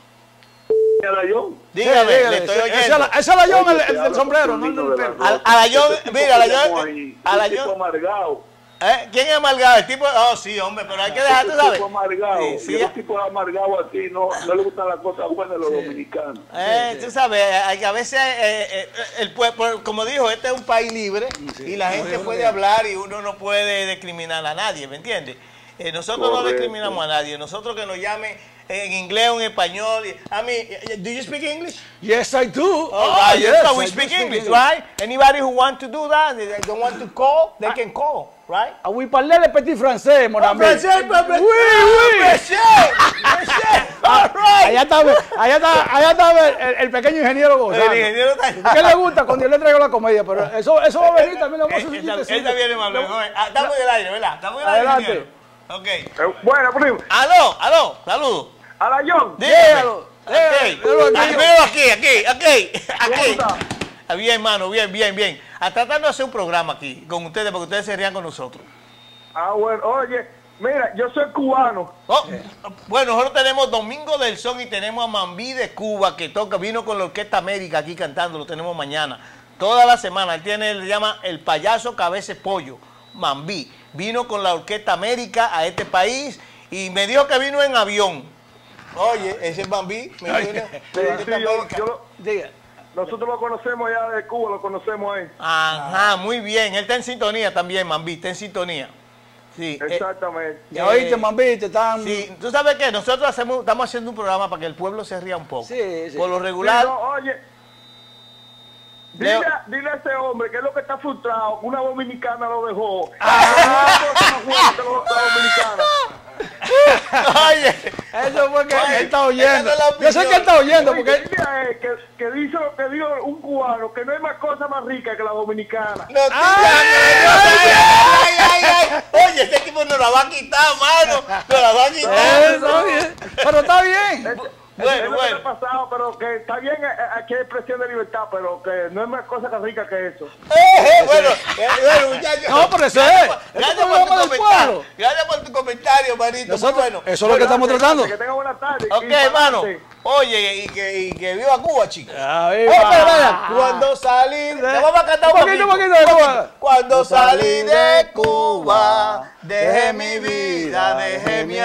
A la John. Dígame, Sí, dígale, le estoy esa- oyendo. esa es la- esa es la John, Oye, el, te el del habla sombrero, no el Saturnino del de la pelo. Rosa. A, a la John, Ese tipo mira, a la que llamó John, ahí, a la un tipo John. amargado. ¿Eh? ¿Quién es amargado? El tipo, oh sí, hombre, pero hay que dejar, tú Un sabes. tipo amargado. Sí, sí, Y los tipos amargados así no, no le gustan las cosas buenas de los dominicanos. Eh, tú sabes, hay que a veces eh, eh, el pueblo, como dijo, este es un país libre y la gente puede hablar y uno no puede discriminar a nadie, ¿me entiendes? Eh, nosotros no Correcto. discriminamos a nadie, nosotros que nos llamen en inglés o en español. I mean, do you speak English? Yes, I do. Oh, Ah, right, yes, so we I do speak English, right? Anybody who want to do that, they they don't want to call, Ah. they can call, right? Ah, oui, parler le petit français, mon ami. Français, français. Oui, oui. Français, français, all right. Allá está, allá está, allá está el, el- el pequeño ingeniero Gonzalo. El ingeniero está- ¿Qué le gusta cuando yo le traigo la comedia? Pero eso, eso va a venir también, le vamos a hacer un Eh, Esta chistecito. esta viene más luego. Ah, estamos en el aire, ¿verdad? Estamos en el aire. Adelante. ingeniero. Ok. Eh, bueno, primo. Aló, aló, saludos. A la John. Dígame. Dígalo, Ok. dígalo, Ah, dígalo. veo aquí, aquí, aquí, aquí. está? Ah, bien, hermano, bien, bien, bien. A tratando de hacer un programa aquí con ustedes, porque ustedes se rían con nosotros. Ah, bueno, oye, mira, yo soy cubano. Oh, bueno, nosotros tenemos Domingo del Son y tenemos a Mambí de Cuba que toca, vino con la Orquesta América aquí cantando, lo tenemos mañana. Toda la semana, él tiene, le llama El Payaso Cabeza de Pollo, Mambí. Vino con la Orquesta América a este país y me dijo que vino en avión. Oye, ese es Mambí. Me viene Sí, sí, yo, yo lo- Diga. nosotros lo conocemos allá de Cuba, lo conocemos ahí. Ajá, muy bien. Él está en sintonía también, Mambí, está en sintonía. Sí, eh, Exactamente. Ya oíste, mambí, te están... sí. ¿Tú sabes qué? Nosotros hacemos, estamos haciendo un programa para que el pueblo se ría un poco. Sí, sí. Por lo Sí, regular, no, oye, Leo- dile, a- dile a ese hombre que es lo que está frustrado, una dominicana lo dejó. Ah. Una cosa más buena que lo- la dominicana. oye, Eso fue que Oye, él está oyendo. esa es la Yo sé que él está oyendo porque... Oye, dile a él que, que dice lo que dijo un cubano, que no hay más cosa más rica que la dominicana. no te- ay, ay, ay, ay. Oye, este tipo nos la va a quitar, mano. Nos la va a Eh, quitar. está bien. Pero está bien. Bueno, es lo que bueno. le ha pasado, pero que está bien, eh, aquí hay expresión de libertad, pero que no hay más cosa tan rica que eso. Eh, eh, bueno, eh, bueno, muchachos. No, pero eso es. Gracias por- Eso Gracias es por tu programa del comentario. pueblo. Gracias por tu comentario, manito. Muy Nosotros- bueno. eso es lo que estamos Gracias, tratando. Que tenga buena tarde. Ok, y para hermano. adelante. Oye, y que, y que viva Cuba, chicos. Ahí Oh, va. pero vaya, cuando salí de... Le vamos a cantar un poquito, poquito. poquito de Cuba. Cuando salí de Cuba, dejé mi vida, dejé mi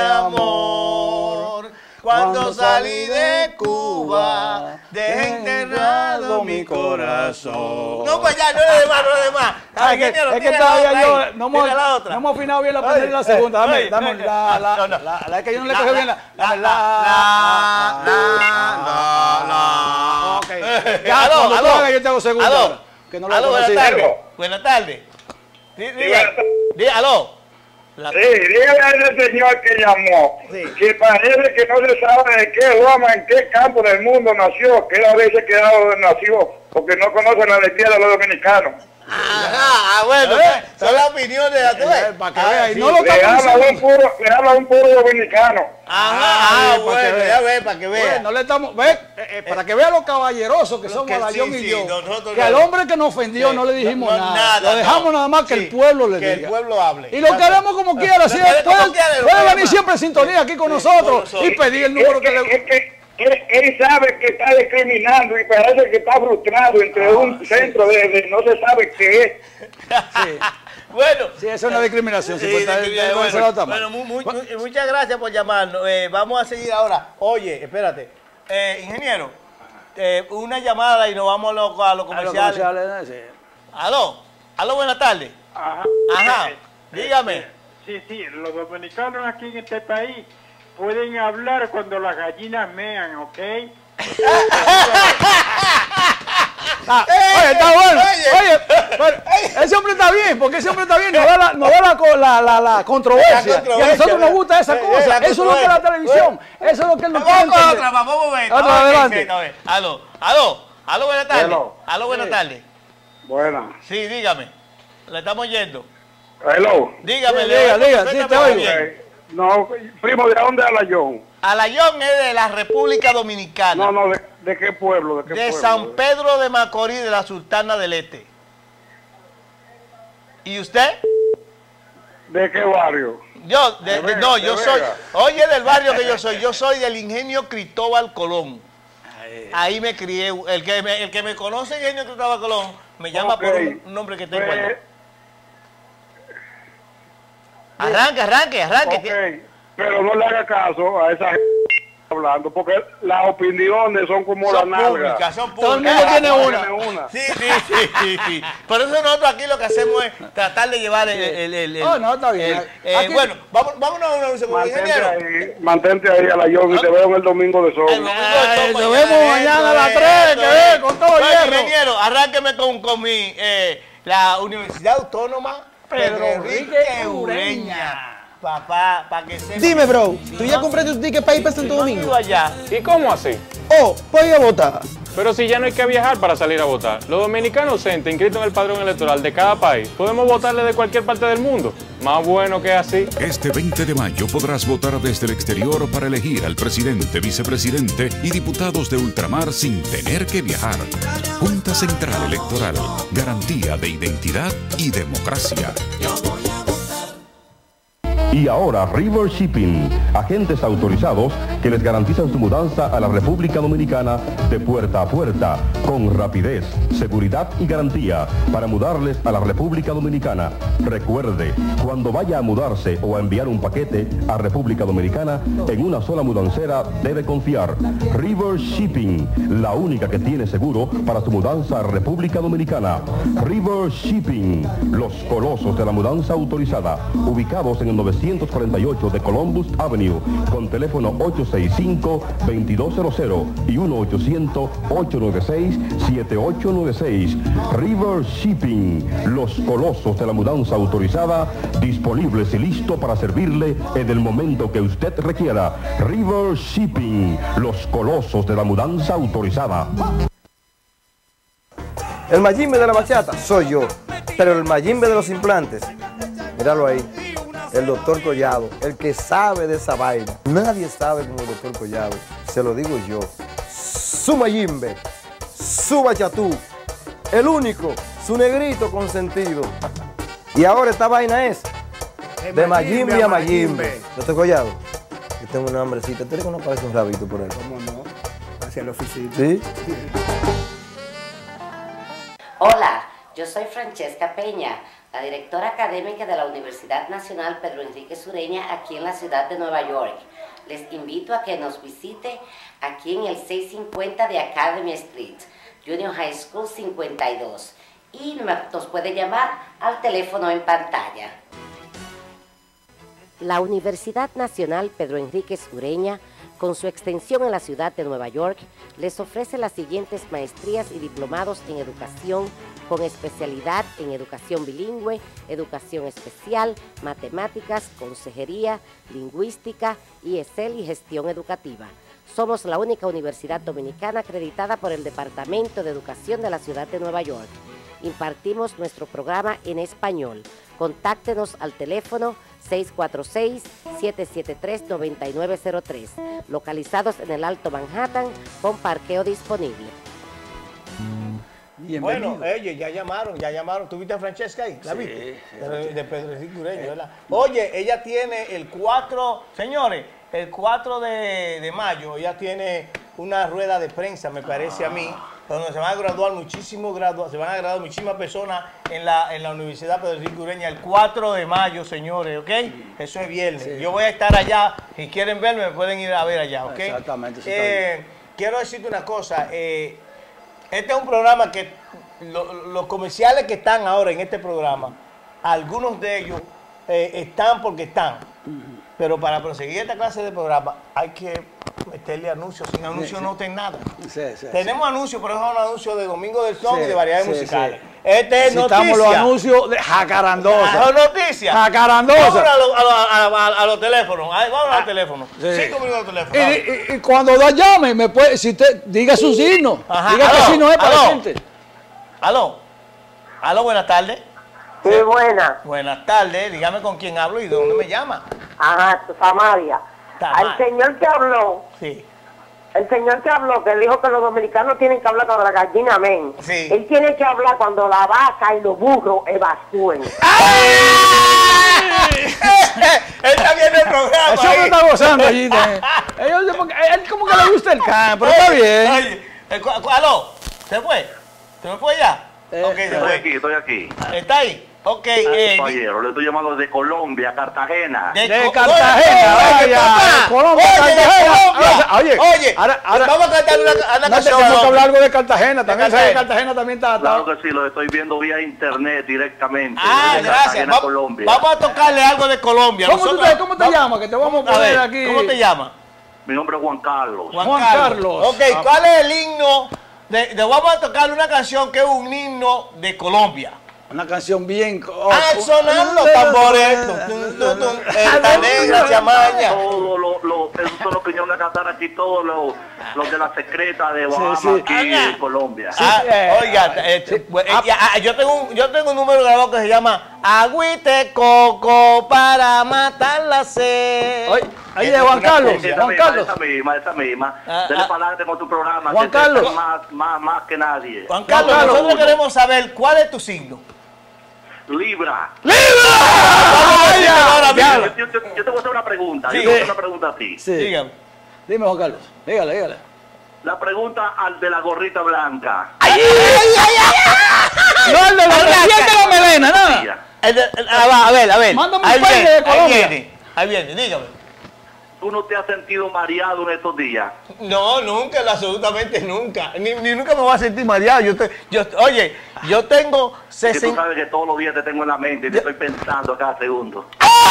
amor. Cuando salí de Cuba, dejé enterrado todo mi corazón. No, pues ya, no le de más, no le de más. Ah, es que, es que todavía yo no hemos, no hemos afinado bien la primera y la segunda. Dame, oye, dame oye, la, la, no, la, no. la, la, es que yo no le cogí bien la, dame la, la, la, la. Ok. Ya, Aló, cuando tú aló. hagas yo te hago segunda. Aló. ahora, Que no lo Aló, buenas conocí. tardes. Buenas tardes. Dí- Diga, di- aló. La- Sí, dígale a ese señor que llamó Sí. que parece que no se sabe de qué loma, en qué campo del mundo nació, que él a veces quedado donde nació, porque no conoce la alegría de los dominicanos. Ajá, ah, bueno, ¿Eh? son las opiniones de la tuya. Para que vea, y no lo Le estamos habla un diciendo. puro, le habla un puro dominicano. Ajá, ah, para que bueno, vea. ya ve, para que Bueno, vea. no le estamos, ve, eh, eh, para que vea lo caballerosos que somos que Layón sí, y sí, yo, nosotros que no- al hombre que nos ofendió Sí, no le dijimos no, nada, nada, lo dejamos no. nada más que Sí, el pueblo le que diga. el pueblo hable. Y lo Exacto. queremos como quiera, Lo si queremos él como puede, quiera, lo puede queremos. venir siempre en sintonía aquí con Sí, nosotros con nosotros. y pedir el Es número que, que le... es que él, él sabe que está discriminando y parece que está frustrado entre un centro de, de no se sabe qué es. Sí, Bueno. sí, eso es una discriminación. Sí, sí, pues, está- discriminación, está- bueno, está- está mal. bueno, mu- mu- mu- muchas gracias por llamarnos. Eh, vamos a seguir ahora. Oye, espérate. Eh, ingeniero, eh, una llamada y nos vamos a los, a los A los comerciales. comerciales, sí. Aló, aló, buenas tardes. Ajá. Ajá, Eh, dígame. eh, Sí, sí, los dominicanos aquí en este país pueden hablar cuando las gallinas mean, ¿ok? Ah, Eh, oye, está bueno. oye. Oye, pero ese hombre está bien, porque ese hombre está bien, nos da la, nos da la, co- la, la, la controversia. La controversia, Y a nosotros nos ¿verdad? gusta esa Eh, cosa. eh, la Eso es lo que es la controversia. televisión. Eso es lo que él no quiere Vamos con entender. otra, vamos a ver. Otra, Vamos a ver, adelante. a ver. Aló, aló, aló, buenas tardes. Hello. Aló, buenas Sí. tardes. Buena. Sí, dígame. Le estamos yendo. Hello. Dígame, Sí, le diga, oigo diga, sí, te perfectamente oigo. bien. Eh, no, primo, ¿de dónde habla John? Alayón es de la República Dominicana. No, no, ¿de, de qué pueblo? ¿De qué de pueblo? San Pedro de Macorís, de la Sultana del Este. ¿Y usted? ¿De qué barrio? Yo, de, De de- Vega, no, de yo soy, Vega. oye del barrio que yo soy, yo soy del Ingenio Cristóbal Colón. Ahí me crié, el que me, el que me conoce Ingenio Cristóbal Colón, me llama Ok. por un, un nombre que tengo allá. Eh, Arranque, arranque, arranque. ok, pero no le haga caso a esa gente hablando, porque las opiniones son como Son la nalga. públicas, son Todo el públicas. mundo tiene Cada una. cual tiene una. Sí, sí, sí, sí, sí. Por eso nosotros aquí lo que hacemos es tratar de llevar el... el, el, el- Oh, no, está bien. el- eh, Aquí- bueno, vamos, vámonos a una segundo, Mantente ingeniero. ahí, mantente ahí a la John y te veo en el domingo de El sol. domingo Ay, de nos Sopa, vemos ya, mañana a eso las es, tres, eso que es. ve, con todo Bueno, hierro. ingeniero, arránqueme con, con mi... eh, la Universidad Autónoma Pedro Pedro Enrique Enrique Ureña. Ureña. Papá, para que se... Dime, bro, ¿tú ya compraste tu ticket para ir para Si Santo no han Domingo? ido allá. ¿Y cómo así? Oh, pues ir a votar. Pero si ya no hay que viajar para salir a votar. Los dominicanos ausentes inscritos en el padrón electoral de cada país podemos votarle de cualquier parte del mundo. Más bueno que así. Este veinte de mayo podrás votar desde el exterior para elegir al presidente, vicepresidente y diputados de ultramar sin tener que viajar. Junta Central Electoral. Garantía de identidad y democracia. Y ahora River Shipping, agentes autorizados que les garantizan su mudanza a la República Dominicana de puerta a puerta, con rapidez, seguridad y garantía para mudarles a la República Dominicana. Recuerde, cuando vaya a mudarse o a enviar un paquete a República Dominicana, en una sola mudancera debe confiar. River Shipping, la única que tiene seguro para su mudanza a República Dominicana. River Shipping, los colosos de la mudanza autorizada, ubicados en el novecientos cuarenta y ocho de Columbus Avenue, con teléfono ocho seis cinco, veintidós cero cero y uno ochocientos, ocho nueve seis, siete ocho nueve seis. River Shipping, los colosos de la mudanza autorizada, disponibles y listo para servirle en el momento que usted requiera. River Shipping, los colosos de la mudanza autorizada. El Mayimbe de la bachata soy yo, pero el Mayimbe de los implantes, míralo ahí, el doctor Collado, el que sabe de esa vaina. Nadie sabe como el doctor Collado, se lo digo yo. Su Mayimbe, su bachatú, el único, su negrito consentido. Y ahora esta vaina es de Mayimbe a Mayimbe. Doctor Collado, yo tengo una hambrecita, ¿tú eres que no parece un rabito por ahí? ¿Cómo no? Hacia la oficina. ¿Sí? Hola, yo soy Francesca Peña, la directora académica de la Universidad Nacional Pedro Enrique Ureña aquí en la ciudad de Nueva York. Les invito a que nos visite aquí en el seiscientos cincuenta de Academy Street. Junior High School cincuenta y dos. Y nos puede llamar al teléfono en pantalla. La Universidad Nacional Pedro Enríquez Ureña, con su extensión en la ciudad de Nueva York, les ofrece las siguientes maestrías y diplomados en educación con especialidad en educación bilingüe, educación especial, matemáticas, consejería, lingüística, I E S E L y gestión educativa. Somos la única universidad dominicana acreditada por el Departamento de Educación de la ciudad de Nueva York. Impartimos nuestro programa en español. Contáctenos al teléfono seis cuatro seis, siete siete tres, nueve nueve cero tres, localizados en el Alto Manhattan con parqueo disponible. Bienvenido. Bueno, oye, ya llamaron, ya llamaron. ¿Tú viste a Francesca ahí? ¿La sí, viste? Sí, de, de Pedro Enrique Ureña, ¿verdad? Oye, ella tiene el cuatro, señores, el cuatro de, de mayo, ella tiene una rueda de prensa, me parece a mí, donde se van a graduar muchísimos graduados, se van a graduar muchísimas personas en la, en la Universidad Pedro Enrique Ureña el cuatro de mayo, señores, ¿ok? Eso es viernes. Sí. Yo voy a estar allá, si quieren verme, me pueden ir a ver allá, ¿ok? Exactamente. Sí, eh, quiero decirte una cosa, eh, este es un programa que lo, los comerciales que están ahora en este programa, algunos de ellos eh, están porque están. Uh-huh. Pero para proseguir esta clase de programa hay que meterle anuncios. Sin anuncios sí, no ten nada. Sí, sí, Tenemos sí. anuncios, pero es un anuncio de Domingo del Son sí, y de variedades sí, musicales. Sí. Este es noticia. Estamos los anuncios de jacarandosa. Las noticias. Jacarandosa. Vamos a, lo, a, lo, a, lo, a, a los teléfonos. Vamos ah, al teléfono. Sí. Cinco minutos al teléfono. Y, y, y cuando da llame, me puede, si te, diga su signo. Ajá. Diga aló, qué signo es para aló. la gente. Aló. Aló, buenas tardes. Sí, buenas. Buenas tardes. Dígame con quién hablo y de dónde me llama. Ajá, Samaria. Tamar. Al señor que habló. Sí. El señor que habló, que dijo que los dominicanos tienen que hablar cuando la gallina men. Sí. Él tiene que hablar cuando la vaca y los burros evacúen. Él está viendo el programa. Eso me está gozando allí. Él como que le gusta el can, pero está bien. Oye, aló, ¿se fue? ¿Se me fue ya? Eh, okay, estoy aquí, estoy aquí. ¿Está ahí? Ok. Eh, Caballero, le estoy llamando desde Colombia, Cartagena. De, de co Cartagena, oye, vaya. Colombia, oye, Cartagena. Oye, oye, ahora, ahora, vamos a cantar una, una no canción. Tenemos que hablar algo de Cartagena, también sabes que Cartagena también está. Claro que sí, lo estoy viendo vía internet directamente. Ah, desde gracias. Cartagena, Colombia. Vamos a tocarle algo de Colombia. ¿Cómo, Nosotros, te, ¿cómo te llamas? Que te vamos a poner a ver, aquí. ¿Cómo te llamas? Mi nombre es Juan Carlos. Juan, Juan Carlos. Carlos. Ok, ah, ¿cuál es el himno? De, de, vamos a tocarle una canción que es un himno de Colombia. Una canción bien... Oh, ah, sonan los tambores. Esta negra chamaña. Todo lo, lo, esos son los que vinieron a cantar aquí, todos los, los de la secreta de Bahamas, sí, sí. aquí ah, en Colombia. Sí, ah, eh, oiga, eh, sí. pues, ah, eh, yo, tengo un, yo tengo un número grabado que se llama Agüite Coco para matar la sed. Oye, ahí de Juan Carlos. Esa, Juan misma, Carlos. esa misma, esa misma. Ah, Dele ah, para adelante con tu programa. Juan Carlos. Más, más, más que nadie. Juan Carlos, Juan Carlos nosotros uno. queremos saber cuál es tu signo. Libra. ¡Libra! Ahora, yo, yo, yo, yo te voy a hacer una pregunta. Sí. Yo te voy a hacer una pregunta a ti. Sí. Dígame. Dime, Juan Carlos. Dígale, dígale. La pregunta al de la gorrita blanca. ¡Ay, ay, ay, ay! No, el de la, de la melena, nada. El de, el, a ver, a ver. Mándame un país de Colombia. Ahí viene, ahí viene, dígame. ¿Tú no te has sentido mareado en estos días? No, nunca, absolutamente nunca. Ni, ni nunca me voy a sentir mareado. Yo te, yo, oye, yo tengo... sesenta... Que tú sabes que todos los días te tengo en la mente y te yo... estoy pensando cada segundo.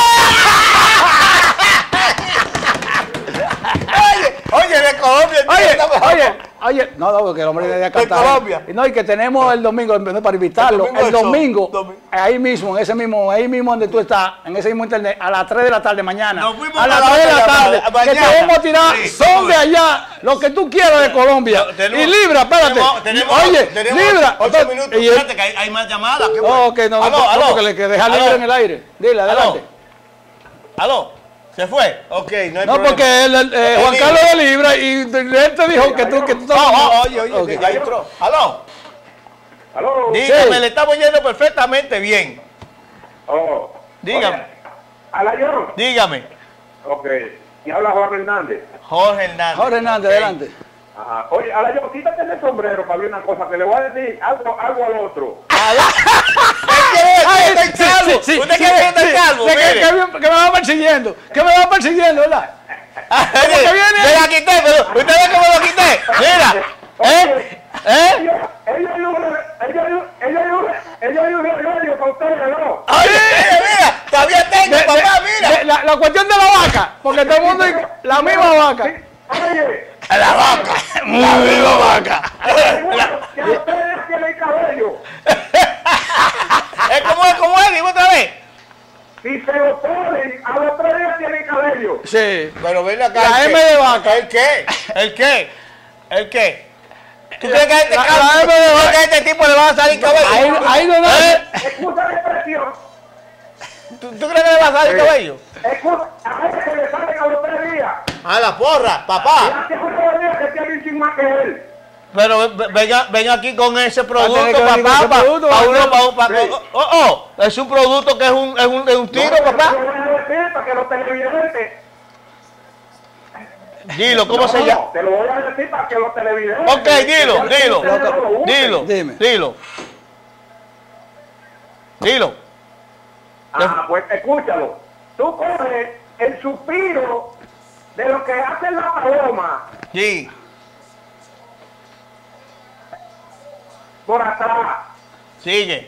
Oye, oye, de Colombia. Oye, oye, oye, no, no, porque el hombre de acá está. De Colombia. No, y que tenemos el domingo, para invitarlo, el domingo, el domingo, domingo, ahí mismo, en ese mismo, ahí mismo donde tú estás, en ese mismo internet, a las tres de la tarde mañana. A las tres de la tarde, que te vamos a tirar sí, son de allá, lo que tú quieras de Colombia. No, tenemos, y Libra, espérate. Tenemos, tenemos, oye, tenemos Libra. Ocho, ocho minutos, y espérate, que hay, hay más llamadas. No, bueno. Ok, no, aló, no, aló, porque le que deja aló, Libre en el aire. Dile, adelante. Aló. aló. ¿Se fue? Ok, no hay no, problema. porque él, eh, Juan Carlos de Libra y él te dijo que tú, que tú estabas... Oh, oh, oye, oye, okay. Ya entró. ¿Aló? ¿Aló? Dígame, sí. Le estamos yendo perfectamente bien. Oh. Dígame. Oye, ¿Alayo? Dígame. Ok. Y habla Jorge Hernández. Jorge Hernández. Jorge Hernández, okay. Adelante. Ajá. Oye, Alayo, quítate el sombrero para ver una cosa, que le voy a decir algo, algo al otro. ¿Usted quiere que calvo? Sí, sí, ¿Usted sí, quiere que esté sí, calvo? Sí, que, que, que me va persiguiendo, que me va persiguiendo, ¿verdad? ¿Cómo que viene? Me la quité, pero usted ve que me lo quité. Mira, ¿eh? ¿Eh? ustedes, ¿no? ¡Ay, mira, mira! ¡Todavía tengo, De- de- papá, mira! de- la, la cuestión de la vaca, porque todo el mundo dice, la misma vaca. Oye, ¡La vaca! ¡La misma vaca! que ustedes tienen cabello. ¿Es como es? ¿Cómo es? Dime otra vez. Si se lo ponen, a los tres días tienen cabello. Sí. Pero ven acá. La ¿el M qué? de vaca. ¿El qué? ¿El qué? ¿El qué? ¿Tú crees que a este, La- cabrón- la M de ¿tú crees vaca. que a este tipo le va a salir cabello? Ahí, ahí no ¿Eh? Escucha la expresión. ¿Tú, ¿Tú crees que le va a salir cabello? Escucha, a veces se le salen a los tres días. A la porra, Y papá. hace unos días que tiene un chin más que él. Pero ve- ve- venga, venga aquí con ese producto, tener que venir con papá. ese pa- producto, pa va a uno, ser- pa- pa- Sí. oh, oh, oh, es un producto que es un, es un, es un tiro, No, papá. Yo voy a decir para que los televidentes. Dilo, ¿cómo No, se no, llama? Te lo voy a decir para que los televidentes. Ok, dilo, que dilo, ustedes no lo usen. dilo, Dime. dilo. Dilo. Ah, pues escúchalo. Tú coges el suspiro de lo que hace la paloma Sí. por atrás. Sigue.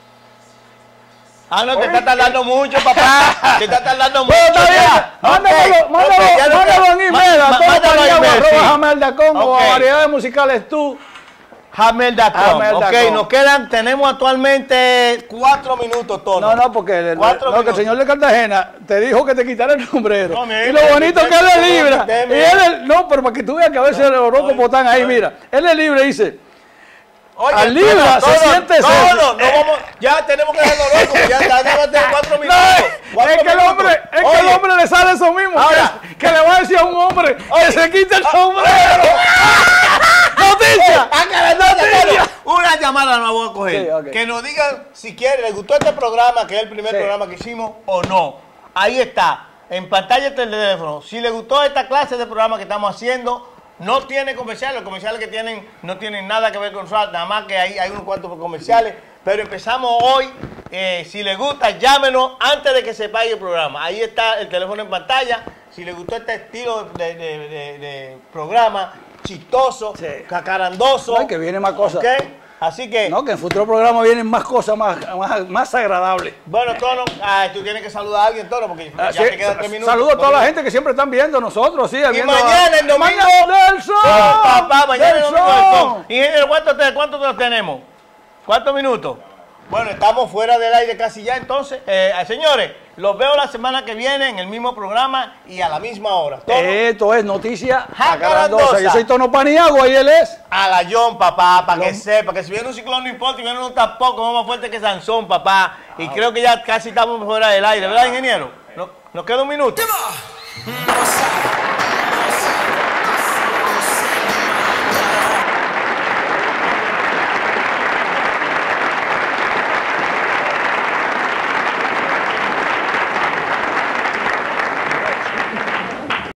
Ah, no, te está tardando mucho, papá. Te está tardando mucho. Bueno, está bien. ya. Mándalo, Ok, mándalo, ok, ya lo- mándalo en email Ma- a ma- todo mándalo en Paniagua, email, arroba sí. jamel punto com o Ok. a variedades musicales tú. Hamel punto com. Hamel punto Ok, com. nos quedan, tenemos actualmente cuatro minutos, Tono. No, no, porque el, Cuatro no, que el minutos. señor de Cartagena te dijo que te quitara el sombrero. No, mira, y lo bonito mira, que él mira, es libra. mira, Y mira. él es- no, pero para que tú veas que a veces los horóscopos están ahí, mira. Él es libre, dice. Oye, Al libra Tono, se Tono, siente No, sexy. no, no vamos, ya tenemos que dejarlo loco, ya ya debe tener cuatro No, minutos. Cuatro es que el minutos. hombre, es que Oye, el hombre le sale eso mismo. Ahora. que, que le va a decir a un hombre que se quite el sombrero. ¡Noticia! Ah, que no, no, no. Una llamada no voy a coger. Sí, ok. Que nos digan si quieren, les gustó este programa, que es el primer Sí. programa que hicimos, o no. Ahí está, en pantalla está el teléfono. Si les gustó esta clase de programa que estamos haciendo, no tiene comerciales. Los comerciales que tienen no tienen nada que ver con nosotros, nada más que ahí hay unos cuantos comerciales. Pero empezamos hoy. Eh, si les gusta, llámenos antes de que se pague el programa. Ahí está el teléfono en pantalla. Si les gustó este estilo de, de- de- de programa, chistoso, Sí. cacarandoso. No, que viene más cosas. ¿Ok? Así que, No, que en futuro programa vienen más cosas más, más, más agradables. bueno, Tono, ay, tú tienes que saludar a alguien, Tono, porque ya Ah, sí, te quedan tres minutos. Saludos a toda la gente que siempre están viendo nosotros, sí, Y viendo mañana, a- el domingo, Mañana del sol. Oh, papá, mañana del el domingo del sol. sol. Ingeniero, ¿cuántos te- cuántos te- tenemos? ¿Cuántos minutos? Bueno, estamos fuera del aire casi ya, entonces. Eh, señores, los veo la semana que viene en el mismo programa y a la misma hora. Tono, Esto es noticia Jacarandosa. jacarandosa. Yo soy Tono Paniagua y él es. a la John, papá, para que sepa que si viene un ciclón no importa, y viene un tampoco, es más fuerte que Sansón, papá. Y creo que ya casi estamos fuera del aire, ¿verdad, ingeniero? ¿No- ¿Nos queda un minuto?